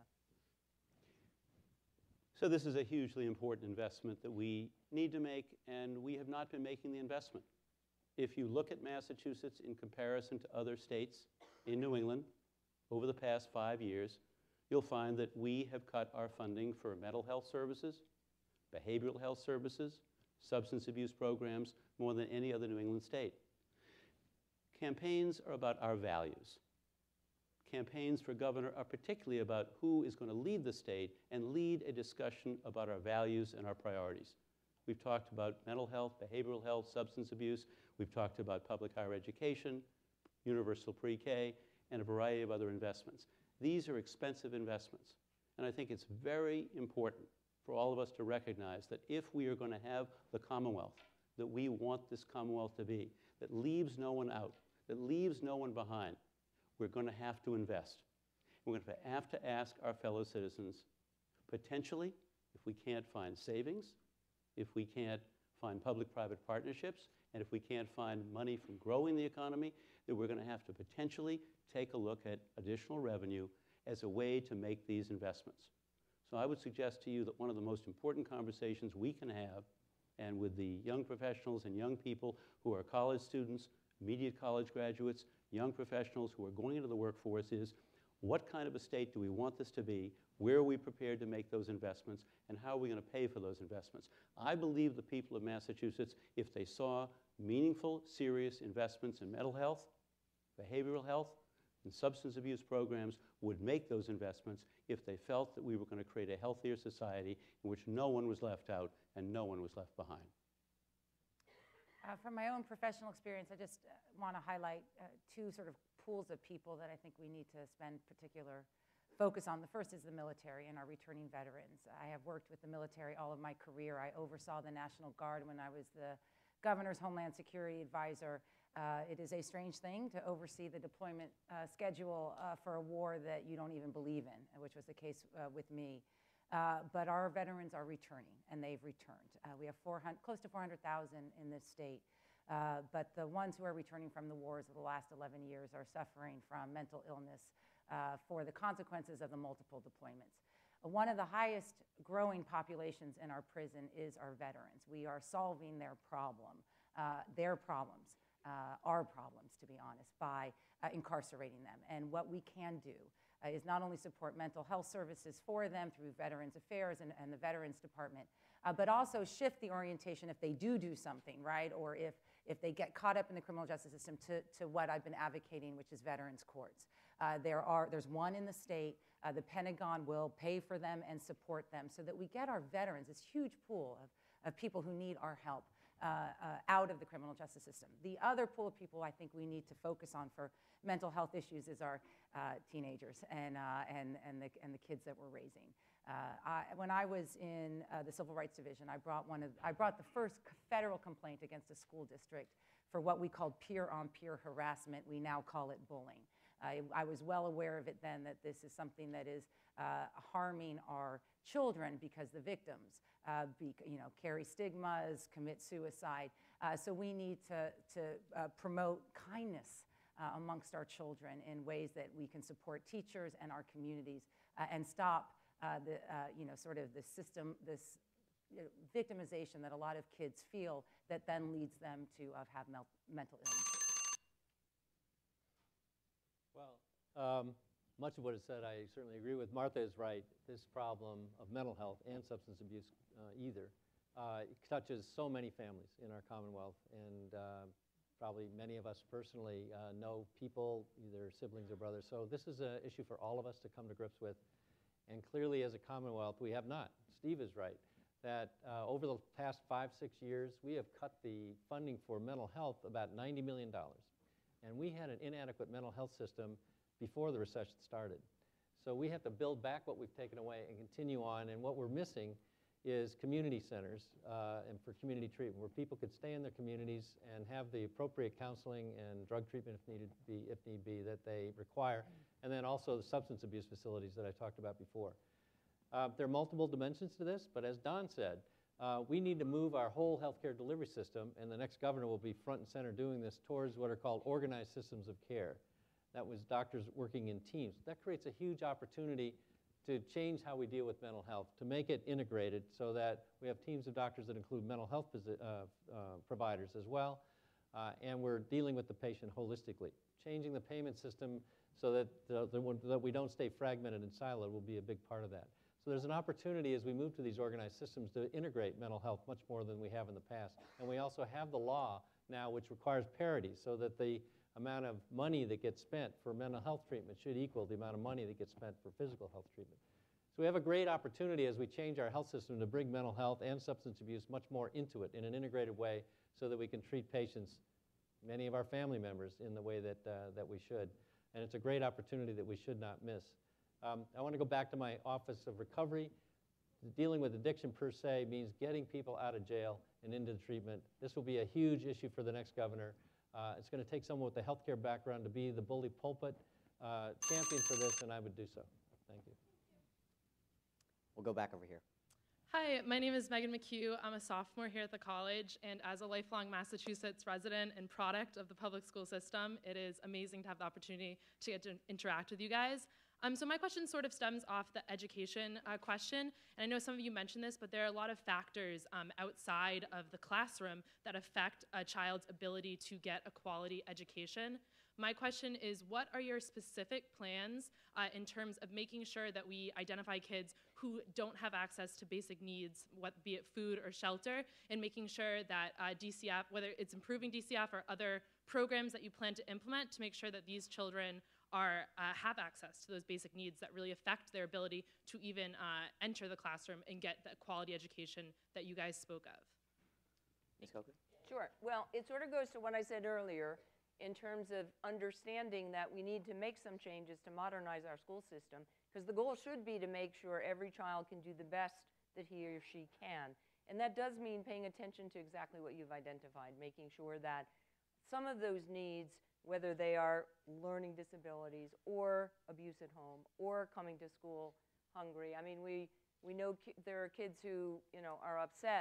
E: So this is a hugely important investment that we need to make, and we have not been making the investment. If you look at Massachusetts in comparison to other states in New England over the past five years, you'll find that we have cut our funding for mental health services, behavioral health services, substance abuse programs more than any other New England state. Campaigns are about our values. Campaigns for governor are particularly about who is going to lead the state and lead a discussion about our values and our priorities. We've talked about mental health, behavioral health, substance abuse. We've talked about public higher education, universal pre-K, and a variety of other investments. These are expensive investments. And I think it's very important for all of us to recognize that if we are going to have the Commonwealth that we want this Commonwealth to be, that leaves no one out, that leaves no one behind, we're going to have to invest. We're going to have to ask our fellow citizens, potentially, if we can't find savings, if we can't find public-private partnerships, and if we can't find money from growing the economy, that we're going to have to potentially take a look at additional revenue as a way to make these investments. So I would suggest to you that one of the most important conversations we can have, and with the young professionals and young people who are college students, immediate college graduates, young professionals who are going into the workforce, is what kind of a state do we want this to be? Where are we prepared to make those investments? And how are we going to pay for those investments? I believe the people of Massachusetts, if they saw meaningful, serious investments in mental health, behavioral health, and substance abuse programs, would make those investments if they felt that we were going to create a healthier society in which no one was left out and no one was left behind.
D: Uh, from my own professional experience, I just uh, want to highlight uh, two sort of pools of people that I think we need to spend particular focus on. The first is the military and our returning veterans. I have worked with the military all of my career. I oversaw the National Guard when I was the governor's Homeland Security advisor. Uh, it is a strange thing to oversee the deployment uh, schedule uh, for a war that you don't even believe in, which was the case uh, with me. Uh, but our veterans are returning, and they've returned. Uh, we have four hundred, close to four hundred thousand in this state. Uh, but the ones who are returning from the wars of the last eleven years are suffering from mental illness uh, for the consequences of the multiple deployments. One of the highest growing populations in our prison is our veterans. We are solving their problem, uh, their problems, uh, our problems, to be honest, by uh, incarcerating them. And what we can do uh, is not only support mental health services for them through Veterans Affairs and, and the Veterans Department, uh, but also shift the orientation if they do do something, right? Or if, if they get caught up in the criminal justice system to, to what I've been advocating, which is veterans courts. Uh, there are, there's one in the state. Uh, the Pentagon will pay for them and support them so that we get our veterans, this huge pool of, of people who need our help, uh, uh, out of the criminal justice system. The other pool of people I think we need to focus on for mental health issues is our uh, teenagers and, uh, and, and, the, and the kids that we're raising. Uh, I, when I was in uh, the Civil Rights Division, I brought, one of, I brought the first federal complaint against a school district for what we called peer-on-peer harassment. We now call it bullying. I, I was well aware of it then that this is something that is uh, harming our children because the victims uh, be, you know, carry stigmas, commit suicide. Uh, so we need to, to uh, promote kindness uh, amongst our children in ways that we can support teachers and our communities uh, and stop uh, the, uh, you know, sort of the system, this you know, victimization that a lot of kids feel that then leads them to uh, have mel mental illness.
H: Well, um, much of what is said I certainly agree with. Martha is right. This problem of mental health and substance abuse uh, either uh, it touches so many families in our Commonwealth, and uh, probably many of us personally uh, know people, either siblings or brothers. So this is an issue for all of us to come to grips with, and clearly as a Commonwealth we have not. Steve is right that uh, over the past five, six years we have cut the funding for mental health about ninety million dollars. And we had an inadequate mental health system before the recession started. So we have to build back what we've taken away and continue on. And what we're missing is community centers uh, and for community treatment, where people could stay in their communities and have the appropriate counseling and drug treatment if needed be, if need be, that they require. And then also the substance abuse facilities that I talked about before. Uh, there are multiple dimensions to this, but as Don said, Uh, we need to move our whole healthcare delivery system, and the next governor will be front and center doing this, towards what are called organized systems of care. That was doctors working in teams. That creates a huge opportunity to change how we deal with mental health, to make it integrated so that we have teams of doctors that include mental health uh, uh, providers as well, uh, and we're dealing with the patient holistically. Changing the payment system so that, the, the, that we don't stay fragmented and siloed will be a big part of that. So there's an opportunity as we move to these organized systems to integrate mental health much more than we have in the past. And we also have the law now which requires parity so that the amount of money that gets spent for mental health treatment should equal the amount of money that gets spent for physical health treatment. So we have a great opportunity as we change our health system to bring mental health and substance abuse much more into it in an integrated way so that we can treat patients, many of our family members, in the way that, uh, that we should. And it's a great opportunity that we should not miss. Um, I want to go back to my Office of Recovery. Dealing with addiction per se means getting people out of jail and into treatment. This will be a huge issue for the next governor. Uh, it's going to take someone with a healthcare background to be the bully pulpit uh, champion for this, and I would do so. Thank you.
C: We'll go back over here.
I: Hi, my name is Megan McHugh. I'm a sophomore here at the college, and as a lifelong Massachusetts resident and product of the public school system, it is amazing to have the opportunity to get to interact with you guys. Um, so my question sort of stems off the education uh, question, and I know some of you mentioned this, but there are a lot of factors um, outside of the classroom that affect a child's ability to get a quality education. My question is, what are your specific plans uh, in terms of making sure that we identify kids who don't have access to basic needs, what, be it food or shelter, and making sure that uh, D C F, whether it's improving D C F or other programs that you plan to implement, to make sure that these children are, uh, have access to those basic needs that really affect their ability to even uh, enter the classroom and get the quality education that you guys spoke of.
C: Miz Coakley?
F: Sure. Well, it sort of goes to what I said earlier in terms of understanding that we need to make some changes to modernize our school system, because the goal should be to make sure every child can do the best that he or she can. And that does mean paying attention to exactly what you've identified, making sure that some of those needs, whether they are learning disabilities or abuse at home or coming to school hungry. I mean, we, we know ki there are kids who, you know, are upset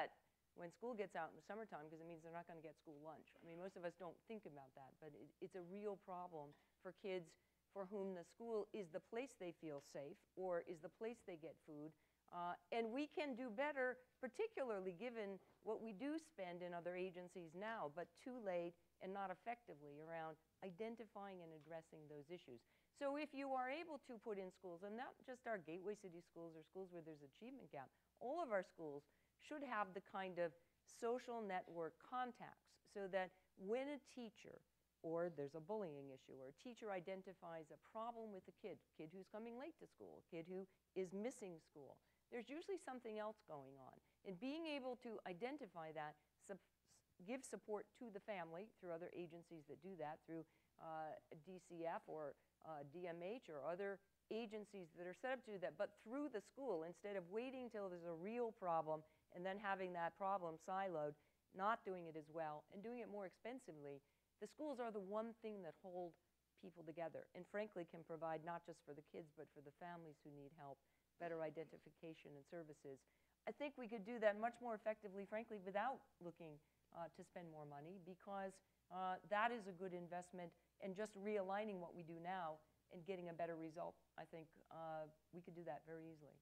F: when school gets out in the summertime because it means they're not going to get school lunch. I mean, most of us don't think about that, but it, it's a real problem for kids for whom the school is the place they feel safe or is the place they get food. Uh, and we can do better, particularly given what we do spend in other agencies now, but too late and not effectively around identifying and addressing those issues. So if you are able to put in schools, and not just our gateway city schools or schools where there's achievement gap, all of our schools should have the kind of social network contacts so that when a teacher or there's a bullying issue or a teacher identifies a problem with a kid, kid who's coming late to school, kid who is missing school, there's usually something else going on. And being able to identify that, sub give support to the family through other agencies that do that, through uh, D C F or uh, D M H or other agencies that are set up to do that, but through the school instead of waiting till there's a real problem and then having that problem siloed, not doing it as well, and doing it more expensively. The schools are the one thing that hold people together and frankly can provide not just for the kids but for the families who need help, better identification and services. I think we could do that much more effectively, frankly, without looking uh, to spend more money because uh, that is a good investment, and just realigning what we do now and getting a better result, I think uh, we could do that very easily.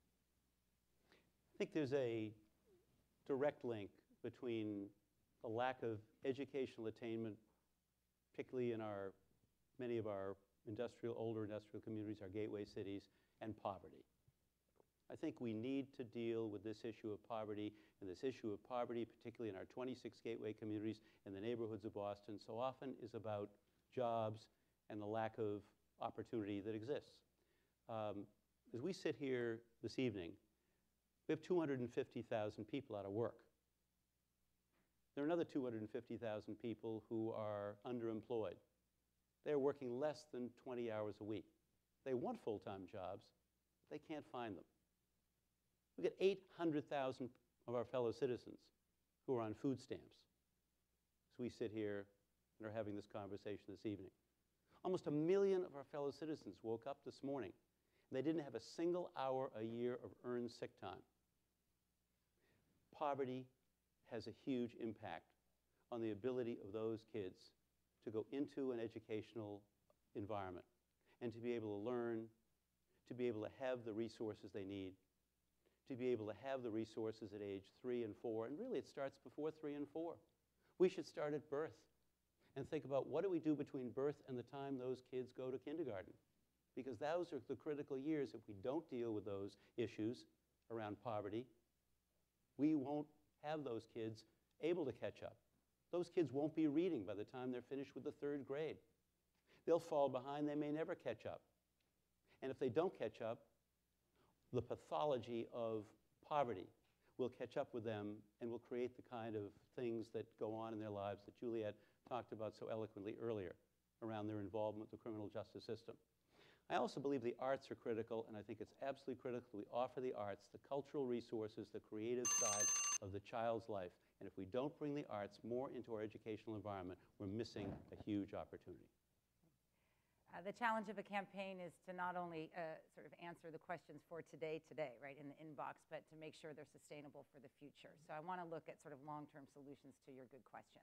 E: I think there's a direct link between the lack of educational attainment, particularly in our, many of our industrial, older industrial communities, our gateway cities, and poverty. I think we need to deal with this issue of poverty, and this issue of poverty, particularly in our twenty-six gateway communities in the neighborhoods of Boston, so often is about jobs and the lack of opportunity that exists. Um, as we sit here this evening, we have two hundred fifty thousand people out of work. There are another two hundred fifty thousand people who are underemployed. They're working less than twenty hours a week. They want full-time jobs, but they can't find them. We've got eight hundred thousand of our fellow citizens who are on food stamps as we sit here and are having this conversation this evening. Almost a million of our fellow citizens woke up this morning and they didn't have a single hour a year of earned sick time. Poverty has a huge impact on the ability of those kids to go into an educational environment and to be able to learn, to be able to have the resources they need, to be able to have the resources at age three and four, and really it starts before three and four. We should start at birth and think about what do we do between birth and the time those kids go to kindergarten, because those are the critical years. If we don't deal with those issues around poverty, we won't have those kids able to catch up. Those kids won't be reading by the time they're finished with the third grade. They'll fall behind, they may never catch up. And if they don't catch up, the pathology of poverty will catch up with them and will create the kind of things that go on in their lives that Juliette talked about so eloquently earlier around their involvement with the criminal justice system. I also believe the arts are critical, and I think it's absolutely critical that we offer the arts, the cultural resources, the creative side of the child's life. And if we don't bring the arts more into our educational environment, we're missing a huge opportunity.
D: Uh, the challenge of a campaign is to not only uh, sort of answer the questions for today, today, right, in the inbox, but to make sure they're sustainable for the future. So I want to look at sort of long-term solutions to your good question.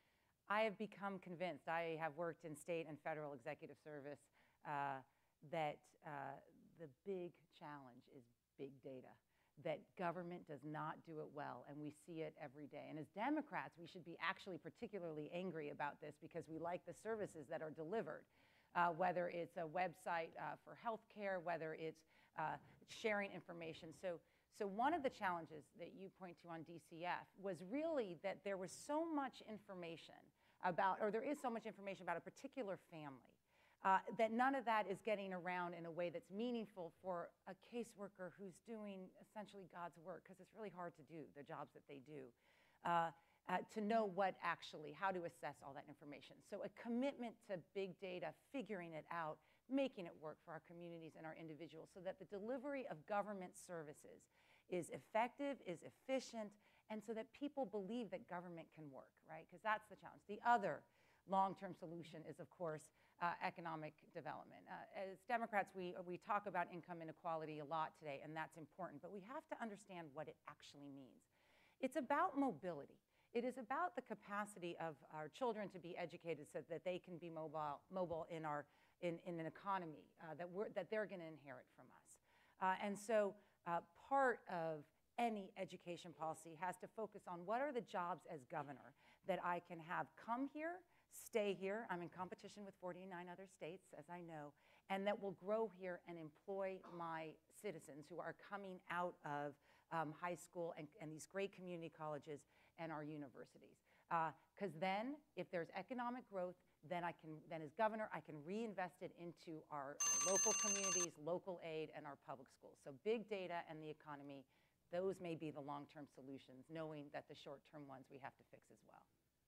D: I have become convinced, I have worked in state and federal executive service, uh, that uh, the big challenge is big data, that government does not do it well, and we see it every day. And as Democrats, we should be actually particularly angry about this because we like the services that are delivered. Uh, whether it's a website uh, for healthcare, whether it's uh, sharing information. So, so one of the challenges that you point to on D C F was really that there was so much information about, or there is so much information about a particular family, uh, that none of that is getting around in a way that's meaningful for a caseworker who's doing essentially God's work, because it's really hard to do the jobs that they do. Uh, Uh, to know what actually, how to assess all that information. So a commitment to big data, figuring it out, making it work for our communities and our individuals so that the delivery of government services is effective, is efficient, and so that people believe that government can work, right? Because that's the challenge. The other long-term solution is, of course, uh, economic development. Uh, as Democrats, we, we talk about income inequality a lot today, and that's important, but we have to understand what it actually means. It's about mobility. It is about the capacity of our children to be educated so that they can be mobile, mobile in, our, in, in an economy uh, that, we're, that they're going to inherit from us. Uh, and so uh, part of any education policy has to focus on what are the jobs as governor that I can have come here, stay here. I'm in competition with forty-nine other states, as I know, and that will grow here and employ my citizens who are coming out of um, high school and, and these great community colleges and our universities. Because uh, then, if there's economic growth, then I can, then as governor, I can reinvest it into our, our local communities, local aid, and our public schools. So big data and the economy, those may be the long-term solutions, knowing that the short-term ones we have to fix as well.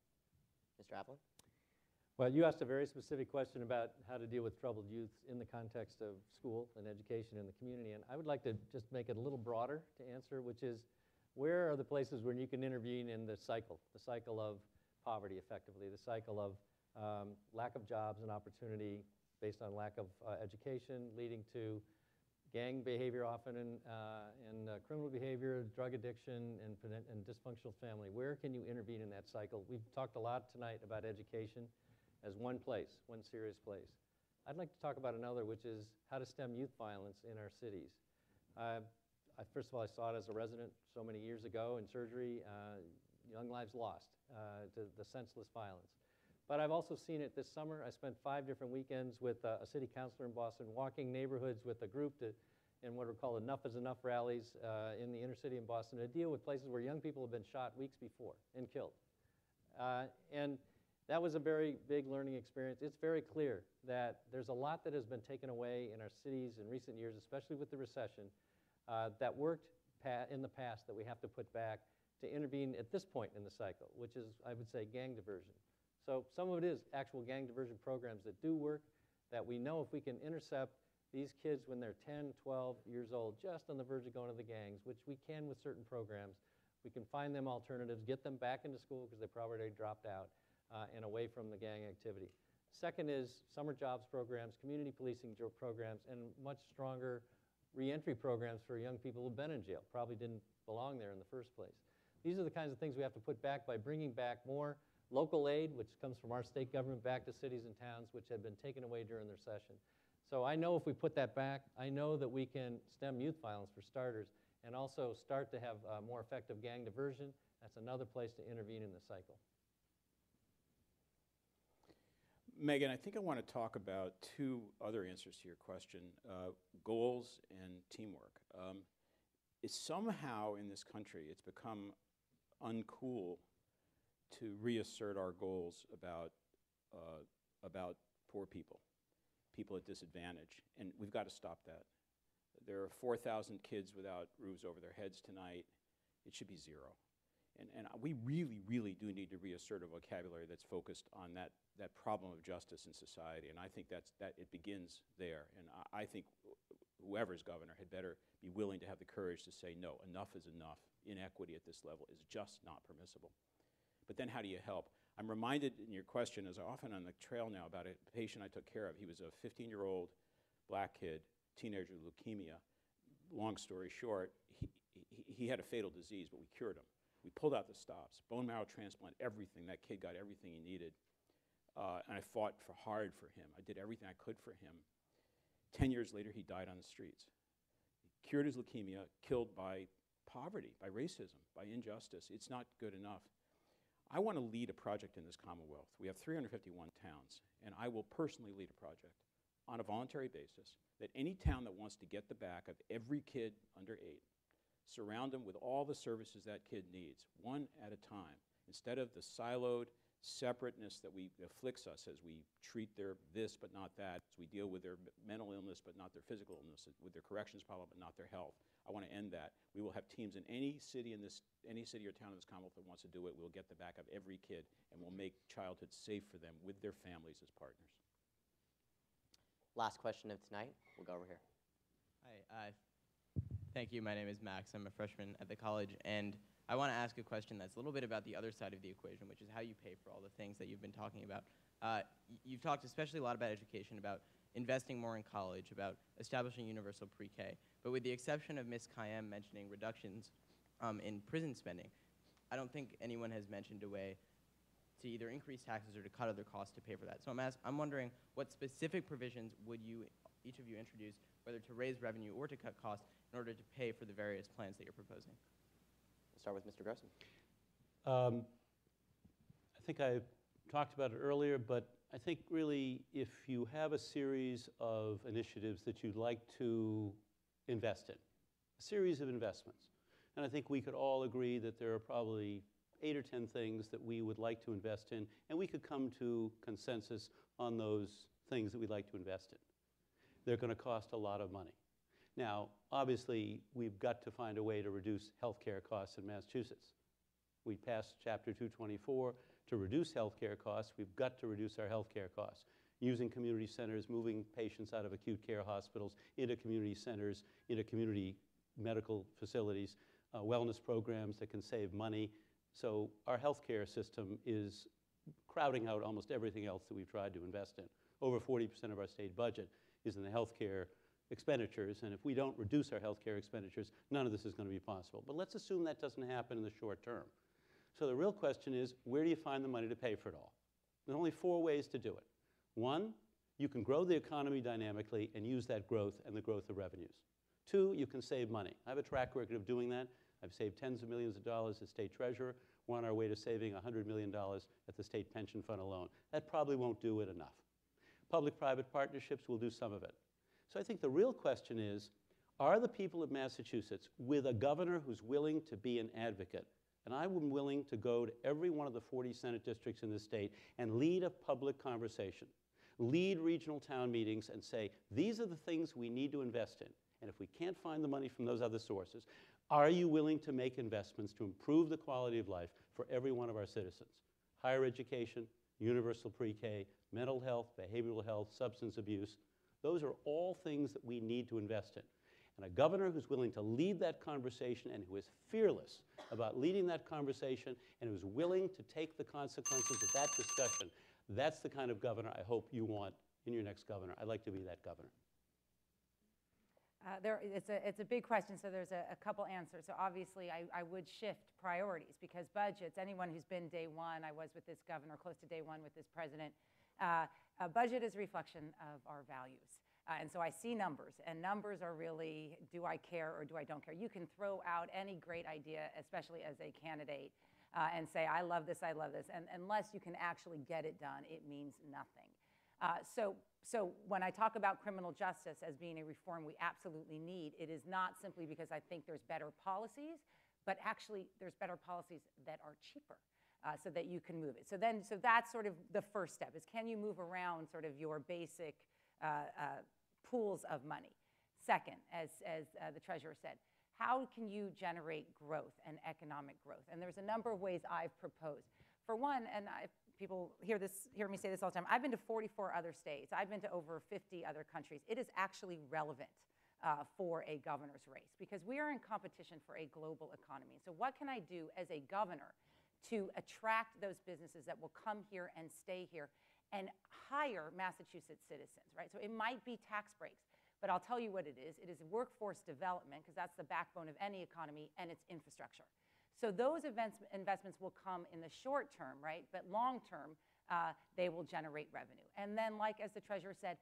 C: Mister Avellone?
H: Well, you asked a very specific question about how to deal with troubled youth in the context of school and education in the community, and I would like to just make it a little broader to answer, which is, where are the places where you can intervene in the cycle, the cycle of poverty effectively, the cycle of um, lack of jobs and opportunity based on lack of uh, education, leading to gang behavior often, and, uh, and uh, criminal behavior, drug addiction, and, and dysfunctional family. Where can you intervene in that cycle? We've talked a lot tonight about education as one place, one serious place. I'd like to talk about another, which is how to stem youth violence in our cities. Uh, I, first of all, I saw it as a resident so many years ago in surgery, uh, young lives lost uh, to the senseless violence. But I've also seen it this summer. I spent five different weekends with uh, a city councilor in Boston, walking neighborhoods with a group to, in what are called Enough is Enough rallies uh, in the inner city in Boston, to deal with places where young people have been shot weeks before and killed. Uh, and that was a very big learning experience. It's very clear that there's a lot that has been taken away in our cities in recent years, especially with the recession, uh, that worked pa in the past that we have to put back to intervene at this point in the cycle, which is, I would say, gang diversion. So some of it is actual gang diversion programs that do work, that we know if we can intercept these kids when they're ten, twelve years old, just on the verge of going to the gangs, which we can with certain programs, we can find them alternatives, get them back into school because they probably already dropped out, uh, and away from the gang activity. Second is summer jobs programs, community policing programs, and much stronger reentry programs for young people who've been in jail, probably didn't belong there in the first place. These are the kinds of things we have to put back by bringing back more local aid, which comes from our state government, back to cities and towns, which had been taken away during the recession. So I know if we put that back, I know that we can stem youth violence for starters, and also start to have uh, more effective gang diversion. That's another place to intervene in the cycle.
G: Megan, I think I want to talk about two other answers to your question, uh, goals and teamwork. Um, it's somehow in this country, it's become uncool to reassert our goals about, uh, about poor people, people at disadvantage, and we've got to stop that. There are four thousand kids without roofs over their heads tonight. It should be zero. And, and we really, really do need to reassert a vocabulary that's focused on that, that problem of justice in society, and I think that's, that it begins there. And I, I think whoever's governor had better be willing to have the courage to say, no, enough is enough. Inequity at this level is just not permissible. But then how do you help? I'm reminded in your question, as often on the trail now, about a patient I took care of. He was a fifteen-year-old black kid, teenager with leukemia. Long story short, he, he, he had a fatal disease, but we cured him. We pulled out the stops, bone marrow transplant, everything. That kid got everything he needed. Uh, and I fought for hard for him. I did everything I could for him. Ten years later, he died on the streets. He cured his leukemia, killed by poverty, by racism, by injustice. It's not good enough. I want to lead a project in this Commonwealth. We have three hundred fifty-one towns, and I will personally lead a project on a voluntary basis that any town that wants to get the back of every kid under eight, surround them with all the services that kid needs, one at a time, instead of the siloed separateness that we afflicts us as we treat their this but not that, as we deal with their mental illness but not their physical illness, with their corrections problem but not their health. I want to end that. We will have teams in any city in this, any city or town in this Commonwealth that wants to do it. We'll get the back of every kid, and we'll make childhood safe for them with their families as partners.
C: Last question of tonight. We'll go over here.
K: Hi, uh, thank you. My name is Max. I'm a freshman at the college, and I want to ask a question that's a little bit about the other side of the equation, which is how you pay for all the things that you've been talking about. Uh, you've talked especially a lot about education, about investing more in college, about establishing universal pre-K, but with the exception of Miz Kayyem mentioning reductions um, in prison spending, I don't think anyone has mentioned a way to either increase taxes or to cut other costs to pay for that. So I'm, ask, I'm wondering what specific provisions would you, each of you introduce, whether to raise revenue or to cut costs in order to pay for the various plans that you're proposing?
C: We'll start with Mister Grossman.
E: Um, I think I talked about it earlier, but I think really if you have a series of initiatives that you'd like to invest in, a series of investments, and I think we could all agree that there are probably eight or ten things that we would like to invest in, and we could come to consensus on those things that we'd like to invest in. They're going to cost a lot of money. Now, obviously, we've got to find a way to reduce healthcare costs in Massachusetts. We passed Chapter two twenty-four to reduce healthcare costs. We've got to reduce our healthcare costs, using community centers, moving patients out of acute care hospitals into community centers, into community medical facilities, uh, wellness programs that can save money. So our healthcare system is crowding out almost everything else that we've tried to invest in. Over forty percent of our state budget is in the healthcare expenditures, and if we don't reduce our healthcare expenditures, none of this is going to be possible. But let's assume that doesn't happen in the short term. So the real question is, where do you find the money to pay for it all? There are only four ways to do it. One, you can grow the economy dynamically and use that growth and the growth of revenues. Two, you can save money. I have a track record of doing that. I've saved tens of millions of dollars as state treasurer. We're on our way to saving one hundred million dollars at the state pension fund alone. That probably won't do it enough. Public-private partnerships will do some of it. So I think the real question is, are the people of Massachusetts, with a governor who's willing to be an advocate, and I'm willing to go to every one of the forty Senate districts in this state and lead a public conversation, lead regional town meetings and say, these are the things we need to invest in. And if we can't find the money from those other sources, are you willing to make investments to improve the quality of life for every one of our citizens? Higher education, universal pre-K, mental health, behavioral health, substance abuse. Those are all things that we need to invest in. And a governor who's willing to lead that conversation and who is fearless about leading that conversation and who's willing to take the consequences of that discussion, that's the kind of governor I hope you want in your next governor. I'd like to be that governor.
D: Uh, there, it's, a, it's a big question, so there's a, a couple answers. So obviously, I, I would shift priorities because budgets, anyone who's been day one, I was with this governor, close to day one with this president, uh, a budget is a reflection of our values. Uh, and so I see numbers, and numbers are really, do I care or do I don't care? You can throw out any great idea, especially as a candidate, uh, and say, I love this, I love this, and unless you can actually get it done, it means nothing. Uh, so, so when I talk about criminal justice as being a reform we absolutely need, it is not simply because I think there's better policies, but actually there's better policies that are cheaper uh, so that you can move it. So then, so that's sort of the first step is can you move around sort of your basic uh, uh, pools of money? Second, as, as uh, the treasurer said, how can you generate growth and economic growth? And there's a number of ways I've proposed. For one, and I, people hear, this, hear me say this all the time, I've been to forty-four other states. I've been to over fifty other countries. It is actually relevant uh, for a governor's race because we are in competition for a global economy. So what can I do as a governor to attract those businesses that will come here and stay here and hire Massachusetts citizens, right? So it might be tax breaks, but I'll tell you what it is. It is workforce development because that's the backbone of any economy, and it's infrastructure. So those events, investments will come in the short term, right? But long term, uh, they will generate revenue. And then, like as the treasurer said,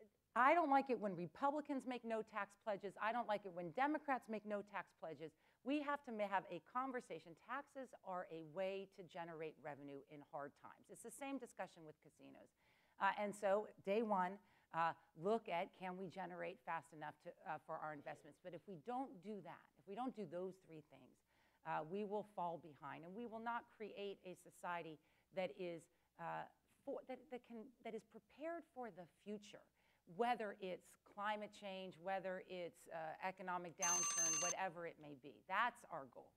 D: I don't like it when Republicans make no tax pledges. I don't like it when Democrats make no tax pledges. We have to have a conversation. Taxes are a way to generate revenue in hard times. It's the same discussion with casinos. Uh, and so day one, uh, look at can we generate fast enough to, uh, for our investments. But if we don't do that, if we don't do those three things, Uh, we will fall behind, and we will not create a society that is uh, for, that, that can that is prepared for the future, whether it's climate change, whether it's uh, economic downturn, whatever it may be. That's our goal.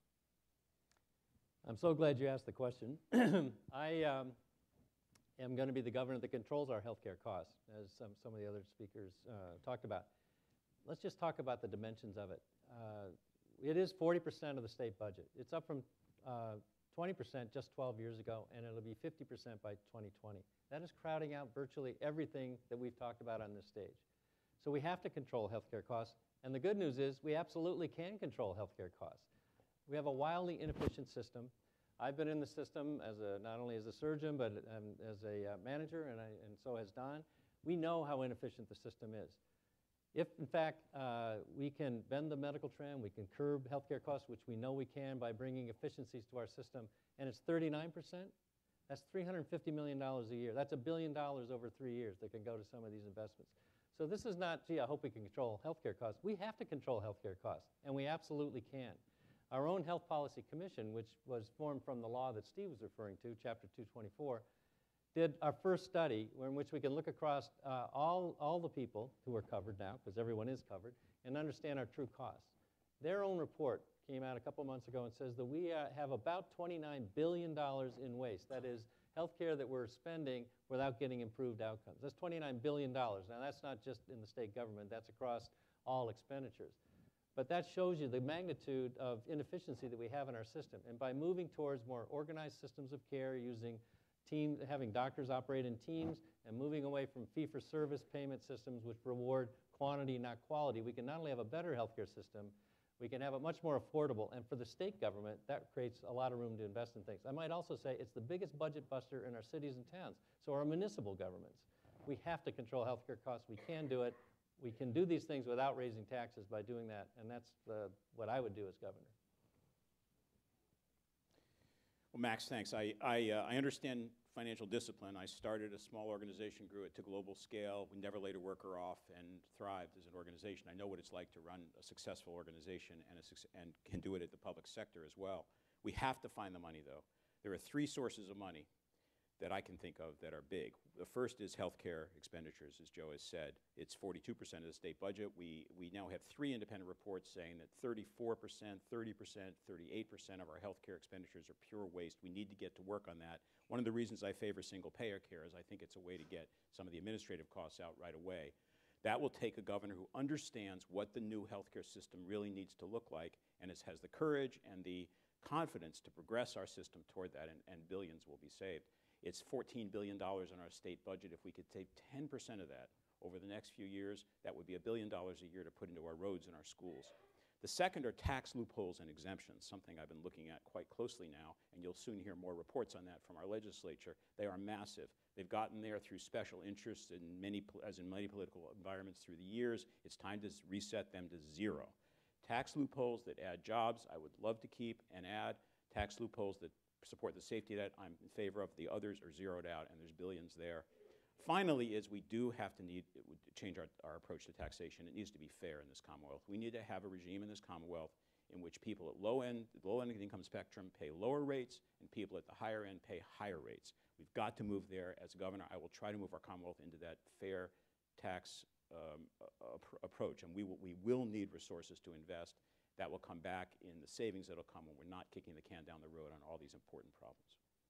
H: I'm so glad you asked the question. I um, am going to be the governor that controls our healthcare costs, as some, some of the other speakers uh, talked about. Let's just talk about the dimensions of it. Uh, It is forty percent of the state budget. It's up from uh, twenty percent just twelve years ago, and it'll be fifty percent by twenty twenty. That is crowding out virtually everything that we've talked about on this stage. So we have to control healthcare costs, and the good news is we absolutely can control healthcare costs. We have a wildly inefficient system. I've been in the system as a, not only as a surgeon, but um, as a uh, manager, and, I, and so has Don. We know how inefficient the system is. If, in fact, uh, we can bend the medical trend, we can curb healthcare costs, which we know we can by bringing efficiencies to our system, and it's thirty-nine percent, that's three hundred fifty million dollars a year. That's a billion dollars over three years that can go to some of these investments. So this is not, gee, I hope we can control healthcare costs. We have to control healthcare costs, and we absolutely can. Our own Health Policy Commission, which was formed from the law that Steve was referring to, Chapter two twenty-four, did our first study in which we can look across uh, all, all the people who are covered now, because everyone is covered, and understand our true costs. Their own report came out a couple months ago and says that we uh, have about twenty-nine billion dollars in waste. That is healthcare that we're spending without getting improved outcomes. That's twenty-nine billion dollars. Now, that's not just in the state government. That's across all expenditures. But that shows you the magnitude of inefficiency that we have in our system. And by moving towards more organized systems of care, using team, having doctors operate in teams, and moving away from fee-for-service payment systems which reward quantity, not quality, we can not only have a better healthcare system, we can have it much more affordable. And for the state government, that creates a lot of room to invest in things. I might also say it's the biggest budget buster in our cities and towns, so our municipal governments. We have to control healthcare costs. We can do it. We can do these things without raising taxes by doing that, and that's the, what I would do as governor.
G: Well, Max, thanks. I, I, uh, I understand financial discipline. I started a small organization, grew it to global scale. We never laid a worker off and thrived as an organization. I know what it's like to run a successful organization and, a, and can do it at the public sector as well. We have to find the money, though. There are three sources of money that I can think of that are big. The first is healthcare expenditures, as Joe has said. It's forty-two percent of the state budget. We, we now have three independent reports saying that thirty-four percent, thirty percent, thirty-eight percent of our healthcare expenditures are pure waste. We need to get to work on that. One of the reasons I favor single-payer care is I think it's a way to get some of the administrative costs out right away. That will take a governor who understands what the new healthcare system really needs to look like and is, has the courage and the confidence to progress our system toward that, and, and billions will be saved. It's fourteen billion dollars in our state budget. If we could save ten percent of that over the next few years, that would be a billion dollars a year to put into our roads and our schools. The second are tax loopholes and exemptions, something I've been looking at quite closely now, and you'll soon hear more reports on that from our legislature. They are massive. They've gotten there through special interests in many, as in many political environments through the years. It's time to reset them to zero. Tax loopholes that add jobs, I would love to keep and add. Tax loopholes that support the safety net, I'm in favor of. The others are zeroed out, and there's billions there. Finally, is we do have to need to change our, our approach to taxation. It needs to be fair in this Commonwealth. We need to have a regime in this Commonwealth in which people at low end, the low end of the income spectrum pay lower rates, and people at the higher end pay higher rates. We've got to move there. As governor, I will try to move our Commonwealth into that fair tax um, approach, and we will, we will need resources to invest. That will come back in the savings that will come when we're not kicking the can down the road on all these important problems.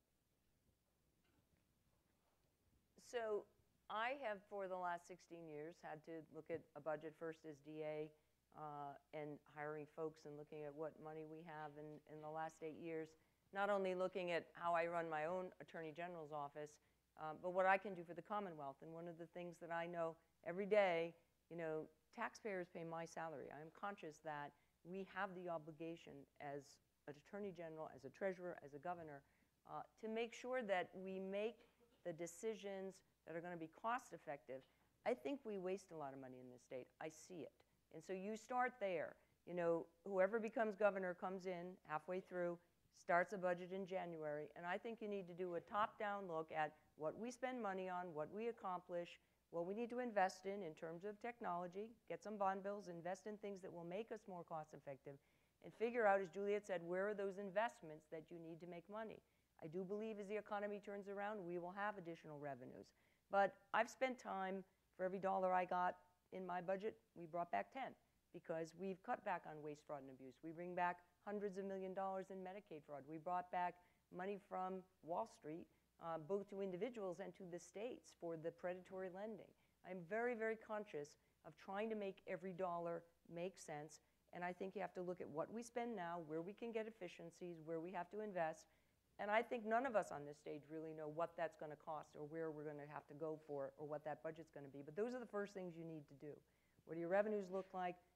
F: So I have, for the last sixteen years, had to look at a budget first as D A uh, and hiring folks and looking at what money we have in, in the last eight years, not only looking at how I run my own Attorney General's office, uh, but what I can do for the Commonwealth. And one of the things that I know every day, you know, taxpayers pay my salary. I am conscious that we have the obligation as an Attorney General, as a Treasurer, as a Governor, uh, to make sure that we make the decisions that are going to be cost effective. I think we waste a lot of money in this state. I see it. And so you start there. You know, whoever becomes governor comes in halfway through, starts a budget in January, and I think you need to do a top-down look at what we spend money on, what we accomplish, what we need to invest in in terms of technology, get some bond bills, invest in things that will make us more cost effective, and figure out, as Juliette said, where are those investments that you need to make money. I do believe as the economy turns around, we will have additional revenues. But I've spent time, for every dollar I got in my budget, we brought back ten, because we've cut back on waste, fraud, and abuse. We bring back hundreds of million dollars in Medicaid fraud. We brought back money from Wall Street, Uh, both to individuals and to the states for the predatory lending. I'm very, very conscious of trying to make every dollar make sense, and I think you have to look at what we spend now, where we can get efficiencies, where we have to invest, and I think none of us on this stage really know what that's going to cost or where we're going to have to go for or what that budget's going to be, but those are the first things you need to do. What do your revenues look like?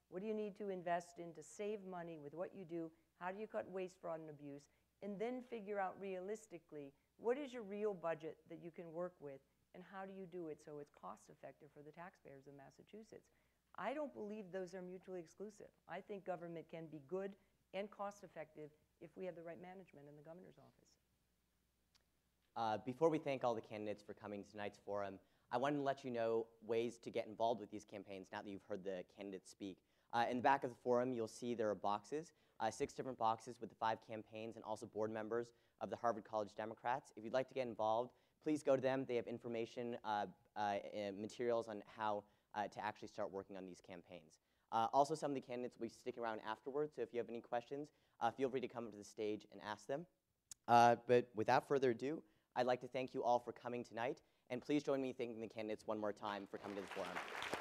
F: What do you need to invest in to save money with what you do? How do you cut waste, fraud, and abuse? And then figure out realistically, what is your real budget that you can work with, and how do you do it so it's cost effective for the taxpayers of Massachusetts? I don't believe those are mutually exclusive. I think government can be good and cost effective if we have the right management in the governor's office.
C: Uh, before we thank all the candidates for coming to tonight's forum, I wanted to let you know ways to get involved with these campaigns now that you've heard the candidates speak. Uh, in the back of the forum, you'll see there are boxes, uh, six different boxes with the five campaigns and also board members of the Harvard College Democrats. If you'd like to get involved, please go to them. They have information, uh, uh, materials on how uh, to actually start working on these campaigns. Uh, also, some of the candidates will be sticking around afterwards, so if you have any questions, uh, feel free to come up to the stage and ask them. Uh, but without further ado, I'd like to thank you all for coming tonight, and please join me in thanking the candidates one more time for coming to the forum.